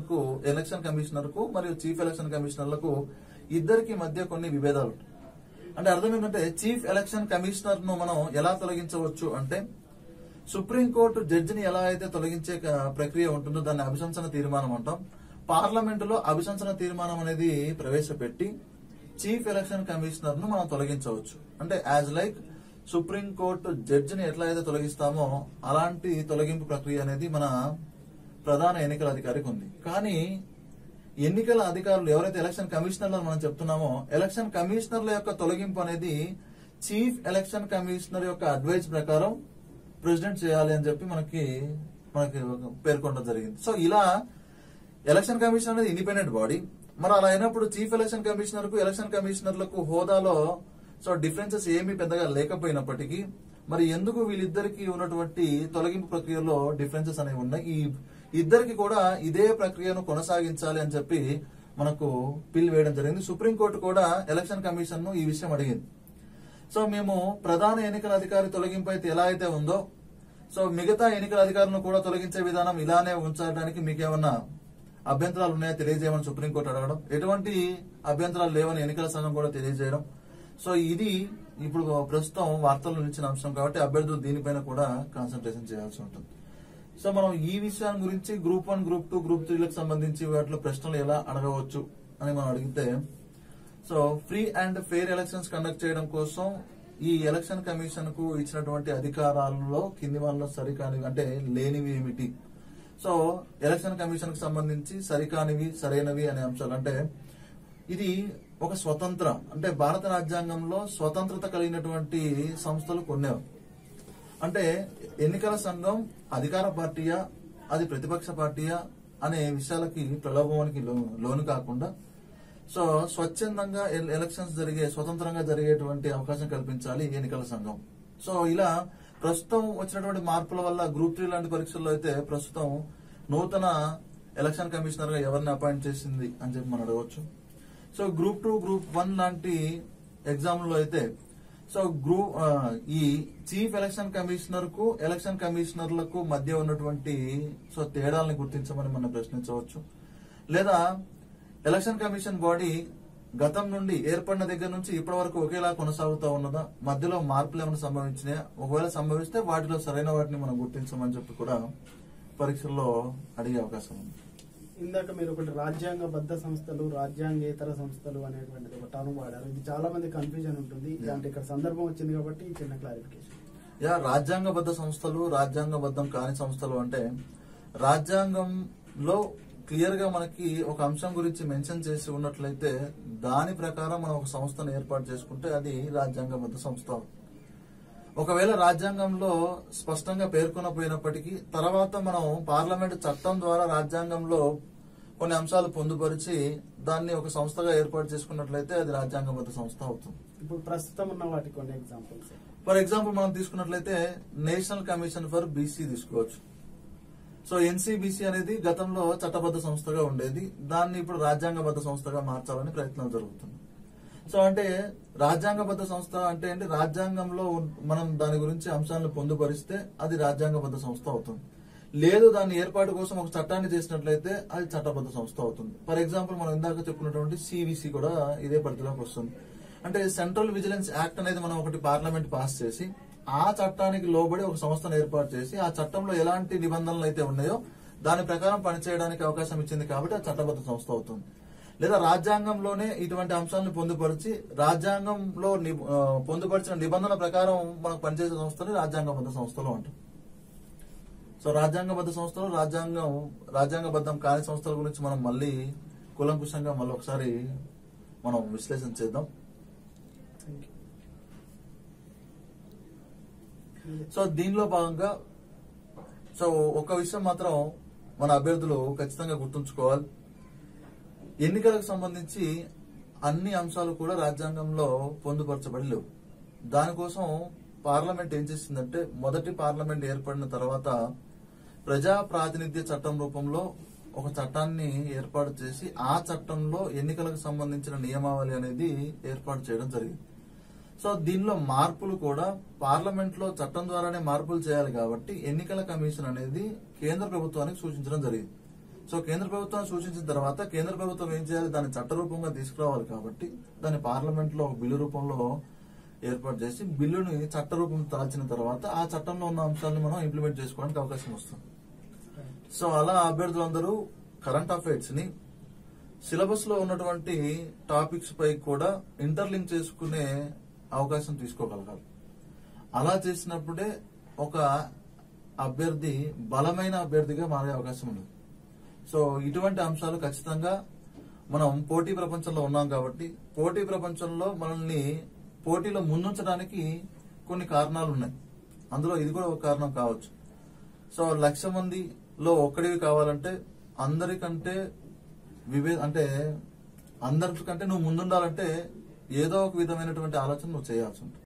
కమిషనర్ కు మరియు చీఫ్ ఎలక్షన్ కమిషనర్లకు ఇద్దరికి మధ్య కొన్ని విభేదాలు. అంటే అర్థం ఏంటంటే చీఫ్ ఎలక్షన్ కమిషనర్ ను మనం ఎలా తొలగించవచ్చు అంటే సుప్రీంకోర్టు జడ్జిని ఎలా అయితే తొలగించే ప్రక్రియ ఉంటుందో దాన్ని అభిశంసన తీర్మానం అంటాం. పార్లమెంటులో అభిశంసన తీర్మానం అనేది ప్రవేశపెట్టి చీఫ్ ఎలక్షన్ కమిషనర్ ను మనం తొలగించవచ్చు. అంటే యాజ్ లైక్ సుప్రీంకోర్టు జడ్జిని ఎట్లా అయితే తొలగిస్తామో అలాంటి తొలగింపు ప్రక్రియ అనేది మన ప్రధాన ఎన్నికల అధికారికి ఉంది. కానీ ఎన్నికల అధికారులు ఎవరైతే ఎలక్షన్ కమిషనర్లు మనం చెప్తున్నామో ఎలక్షన్ కమిషనర్ల యొక్క తొలగింపు అనేది చీఫ్ ఎలక్షన్ కమిషనర్ యొక్క అడ్వైజ్ ప్రకారం ప్రెసిడెంట్ చేయాలి అని చెప్పి మనకి పేర్కొనడం జరిగింది. సో ఇలా ఎలక్షన్ కమిషన్ అనేది ఇండిపెండెంట్ బాడీ. మరి అలా అయినప్పుడు చీఫ్ ఎలక్షన్ కమిషనర్ కు ఎలక్షన్ కమిషనర్లకు హోదాలో సో డిఫరెన్సెస్ ఏమీ పెద్దగా లేకపోయినప్పటికీ మరి ఎందుకు వీళ్ళిద్దరికి ఉన్నటువంటి తొలగింపు ప్రక్రియలో డిఫరెన్సెస్ అనేవి ఉన్నాయి. ఈ ఇద్దరికి కూడా ఇదే ప్రక్రియను కొనసాగించాలి అని చెప్పి మనకు పిల్ వేయడం జరిగింది. సుప్రీంకోర్టు కూడా ఎలక్షన్ కమిషన్ ను ఈ విషయం అడిగింది. సో మేము ప్రధాన ఎన్నికల అధికారి తొలగింపు అయితే ఎలా అయితే ఉందో సో మిగతా ఎన్నికల అధికారులను కూడా తొలగించే విధానం ఇలానే ఉంచడానికి మీకేమన్నా అభ్యంతరాలు ఉన్నాయో తెలియజేయమని సుప్రీంకోర్టు అడగడం, ఎటువంటి అభ్యంతరాలు లేవని ఎన్నికల సంఘం కూడా తెలియజేయడం. సో ఇది ఇప్పుడు ప్రస్తుతం వార్తల్లో నిలిచిన అంశం కాబట్టి అభ్యర్థులు దీనిపైన కూడా కాన్సన్ట్రేషన్ చేయాల్సి ఉంటుంది. సో మనం ఈ విషయం గురించి గ్రూప్ 1, గ్రూప్ 2, గ్రూప్ 3 లకు సంబంధించి వాటిలో ప్రశ్నలు ఎలా అడగవచ్చు అని మనం అడిగితే so free and fair elections conduct చేయడం కోసం ఈ ఎలక్షన్ కమిషన్ కు ఇచ్చినటువంటి అధికారాలలో కింది వాళ్ళలో సరికానివి అంటే లేనివి ఏమిటి, సో ఎలక్షన్ కమిషన్ కు సంబంధించి సరికానివి సరైనవి అనే అంశాలు. అంటే ఇది ఒక స్వతంత్ర అంటే భారత రాజ్యాంగంలో స్వతంత్రత కలిగినటువంటి సంస్థలు కొన్ని. అంటే ఎన్నికల సంఘం అధికార పార్టీయా అది ప్రతిపక్ష పార్టీయా అనే విషయాలకి ప్రలోభానికి లోను కాకుండా సో స్వచ్ఛందంగా ఎలక్షన్స్ స్వతంత్రంగా జరిగేటువంటి అవకాశం కల్పించాలి ఎన్నికల సంఘం. సో ఇలా ప్రస్తుతం వచ్చినటువంటి మార్పుల వల్ల గ్రూప్ 3 లాంటి పరీక్షల్లో అయితే ప్రస్తుతం నూతన ఎలక్షన్ కమిషనర్ గా ఎవరిని అపాయింట్ చేసింది అని చెప్పి మనం అడగవచ్చు. సో గ్రూప్ 2, గ్రూప్ 1 లాంటి ఎగ్జామ్ లో అయితే సో ఈ చీఫ్ ఎలక్షన్ కమిషనర్ కు ఎలక్షన్ కమిషనర్లకు మధ్య ఉన్నటువంటి సో తేడాలను గుర్తించమని మనం ప్రశ్నించవచ్చు. లేదా ఎలక్షన్ కమిషన్ బాడీ గతం నుండి ఏర్పడిన దగ్గర నుంచి ఇప్పటి వరకు ఒకేలా కొనసాగుతూ ఉన్నదా, మధ్యలో మార్పులు ఏమైనా సంభవించినాయా, ఒకవేళ సంభవిస్తే వాటిలో సరైన వాటిని మనం గుర్తించమని చెప్పి కూడా పరీక్షల్లో అడిగే అవకాశం ఉంది. ఇందాక మీరు ఒకటి రాజ్యాంగబద్ధ సంస్థలు, రాజ్యాంగేతర సంస్థలు అనేటువంటిది ఒక టర్మ్ వాడారు. ఇది చాలా మంది కన్ఫ్యూజన్ ఉంటుంది. అంటే ఇక్కడ సందర్భం వచ్చింది కాబట్టి చిన్న క్లారిఫికేషన్. రాజ్యాంగబద్ధ సంస్థలు, రాజ్యాంగబద్ధం కాని సంస్థలు అంటే రాజ్యాంగంలో క్లియర్ గా మనకి ఒక అంశం గురించి మెన్షన్ చేసి ఉన్నట్లయితే దాని ప్రకారం మనం ఒక సంస్థను ఏర్పాటు చేసుకుంటే అది రాజ్యాంగబద్ధ సంస్థ. ఒకవేళ రాజ్యాంగంలో స్పష్టంగా పేర్కొనపోయినప్పటికీ తర్వాత మనం పార్లమెంట్ చట్టం ద్వారా రాజ్యాంగంలో కొన్ని అంశాలు పొందుపరిచి దాన్ని ఒక సంస్థగా ఏర్పాటు చేసుకున్నట్లయితే అది రాజ్యాంగబద్ధ సంస్థ అవుతుంది. ఇప్పుడు ప్రస్తుతం ఉన్న వాటి కొన్ని ఎగ్జాంపుల్స్. ఫర్ ఎగ్జాంపుల్ మనం తీసుకున్నట్లయితే నేషనల్ కమిషన్ ఫర్ బీసీ తీసుకోవచ్చు. సో ఎన్సీబీసీ అనేది గతంలో చట్టబద్ధ సంస్థగా ఉండేది, దాన్ని ఇప్పుడు రాజ్యాంగబద్ధ సంస్థగా మార్చాలని ప్రయత్నాలు జరుగుతుంది. సో అంటే రాజ్యాంగబద్ధ సంస్థ అంటే ఏంటి, రాజ్యాంగంలో మనం దాని గురించి అంశాలను పొందుపరిస్తే అది రాజ్యాంగబద్ధ సంస్థ అవుతుంది. లేదు దాని ఏర్పాటు కోసం ఒక చట్టాన్ని చేసినట్లయితే అది చట్టబద్ధ సంస్థ అవుతుంది. ఫర్ ఎగ్జాంపుల్ మనం ఇందాక చెప్పుకున్నటువంటి సివిసి కూడా ఇదే పరిధిలోకి వస్తుంది. అంటే సెంట్రల్ విజిలెన్స్ యాక్ట్ అనేది మనం ఒకటి పార్లమెంట్ పాస్ చేసి ఆ చట్టానికి లోబడి ఒక సంస్థను ఏర్పాటు చేసి ఆ చట్టంలో ఎలాంటి నిబంధనలు అయితే ఉన్నాయో దాని ప్రకారం పనిచేయడానికి అవకాశం ఇచ్చింది కాబట్టి అది చట్టబద్ధ సంస్థ అవుతుంది. లేదా రాజ్యాంగంలోనే ఇటువంటి అంశాలను పొందుపరిచి రాజ్యాంగంలో పొందుపరిచిన నిబంధనల ప్రకారం మనకు పనిచేసే సంస్థలు రాజ్యాంగబద్ధ సంస్థలు అంటాం. సో రాజ్యాంగబద్ధ సంస్థలు, రాజ్యాంగబద్ధం కాని సంస్థల గురించి మనం మళ్ళీ కూలంకుషంగా మళ్ళీ ఒకసారి మనం విశ్లేషణ చేద్దాం. సో దీనిలో భాగంగా ఒక విషయం మాత్రం మన అభ్యర్థులు ఖచ్చితంగా గుర్తుంచుకోవాలి. ఎన్నికలకు సంబంధించి అన్ని అంశాలు కూడా రాజ్యాంగంలో పొందుపరచబడి లేవు. దానికోసం పార్లమెంట్ ఏం చేసిందంటే మొదటి పార్లమెంట్ ఏర్పడిన తర్వాత ప్రజా ప్రాతినిధ్య చట్టం రూపంలో ఒక చట్టాన్ని ఏర్పాటు చేసి ఆ చట్టంలో ఎన్నికలకు సంబంధించిన నియమావళి అనేది ఏర్పాటు చేయడం జరిగింది. సో దీనిలో మార్పులు కూడా పార్లమెంట్ లో చట్టం ద్వారానే మార్పులు చేయాలి కాబట్టి ఎన్నికల కమిషన్ అనేది కేంద్ర ప్రభుత్వానికి సూచించడం జరిగింది. సో కేంద్ర ప్రభుత్వాన్ని సూచించిన తర్వాత కేంద్ర ప్రభుత్వం ఏం చేయాలి, దాన్ని చట్ట రూపంగా తీసుకురావాలి కాబట్టి దాన్ని పార్లమెంట్ లో బిల్లు రూపంలో ఏర్పాటు చేసి బిల్లుని చట్ట రూపం దాల్చిన తర్వాత ఆ చట్టంలో ఉన్న అంశాలను మనం ఇంప్లిమెంట్ చేసుకోవడానికి అవకాశం వస్తుంది. సో అలా అభ్యర్థులందరూ కరెంట్ అఫైర్స్ ని సిలబస్ లో ఉన్నటువంటి టాపిక్స్ పై కూడా ఇంటర్లింక్ చేసుకునే అవకాశం తీసుకోగలగాలి. అలా చేసినప్పుడే ఒక అభ్యర్థి బలమైన అభ్యర్థిగా మారే అవకాశం ఉంది. సో ఇటువంటి అంశాలు ఖచ్చితంగా మనం పోటీ ప్రపంచంలో ఉన్నాం కాబట్టి పోటీ ప్రపంచంలో మనల్ని పోటీలో ముందుంచడానికి కొన్ని కారణాలు ఉన్నాయి. అందులో ఇది కూడా ఒక కారణం కావచ్చు. సో 1,00,000 మందిలో ఒక్కడివి కావాలంటే అందరికంటే అందరికంటే నువ్వు ముందుండాలంటే ఏదో ఒక విధమైనటువంటి ఆలోచన నువ్వు చేయాల్సి ఉంటుంది.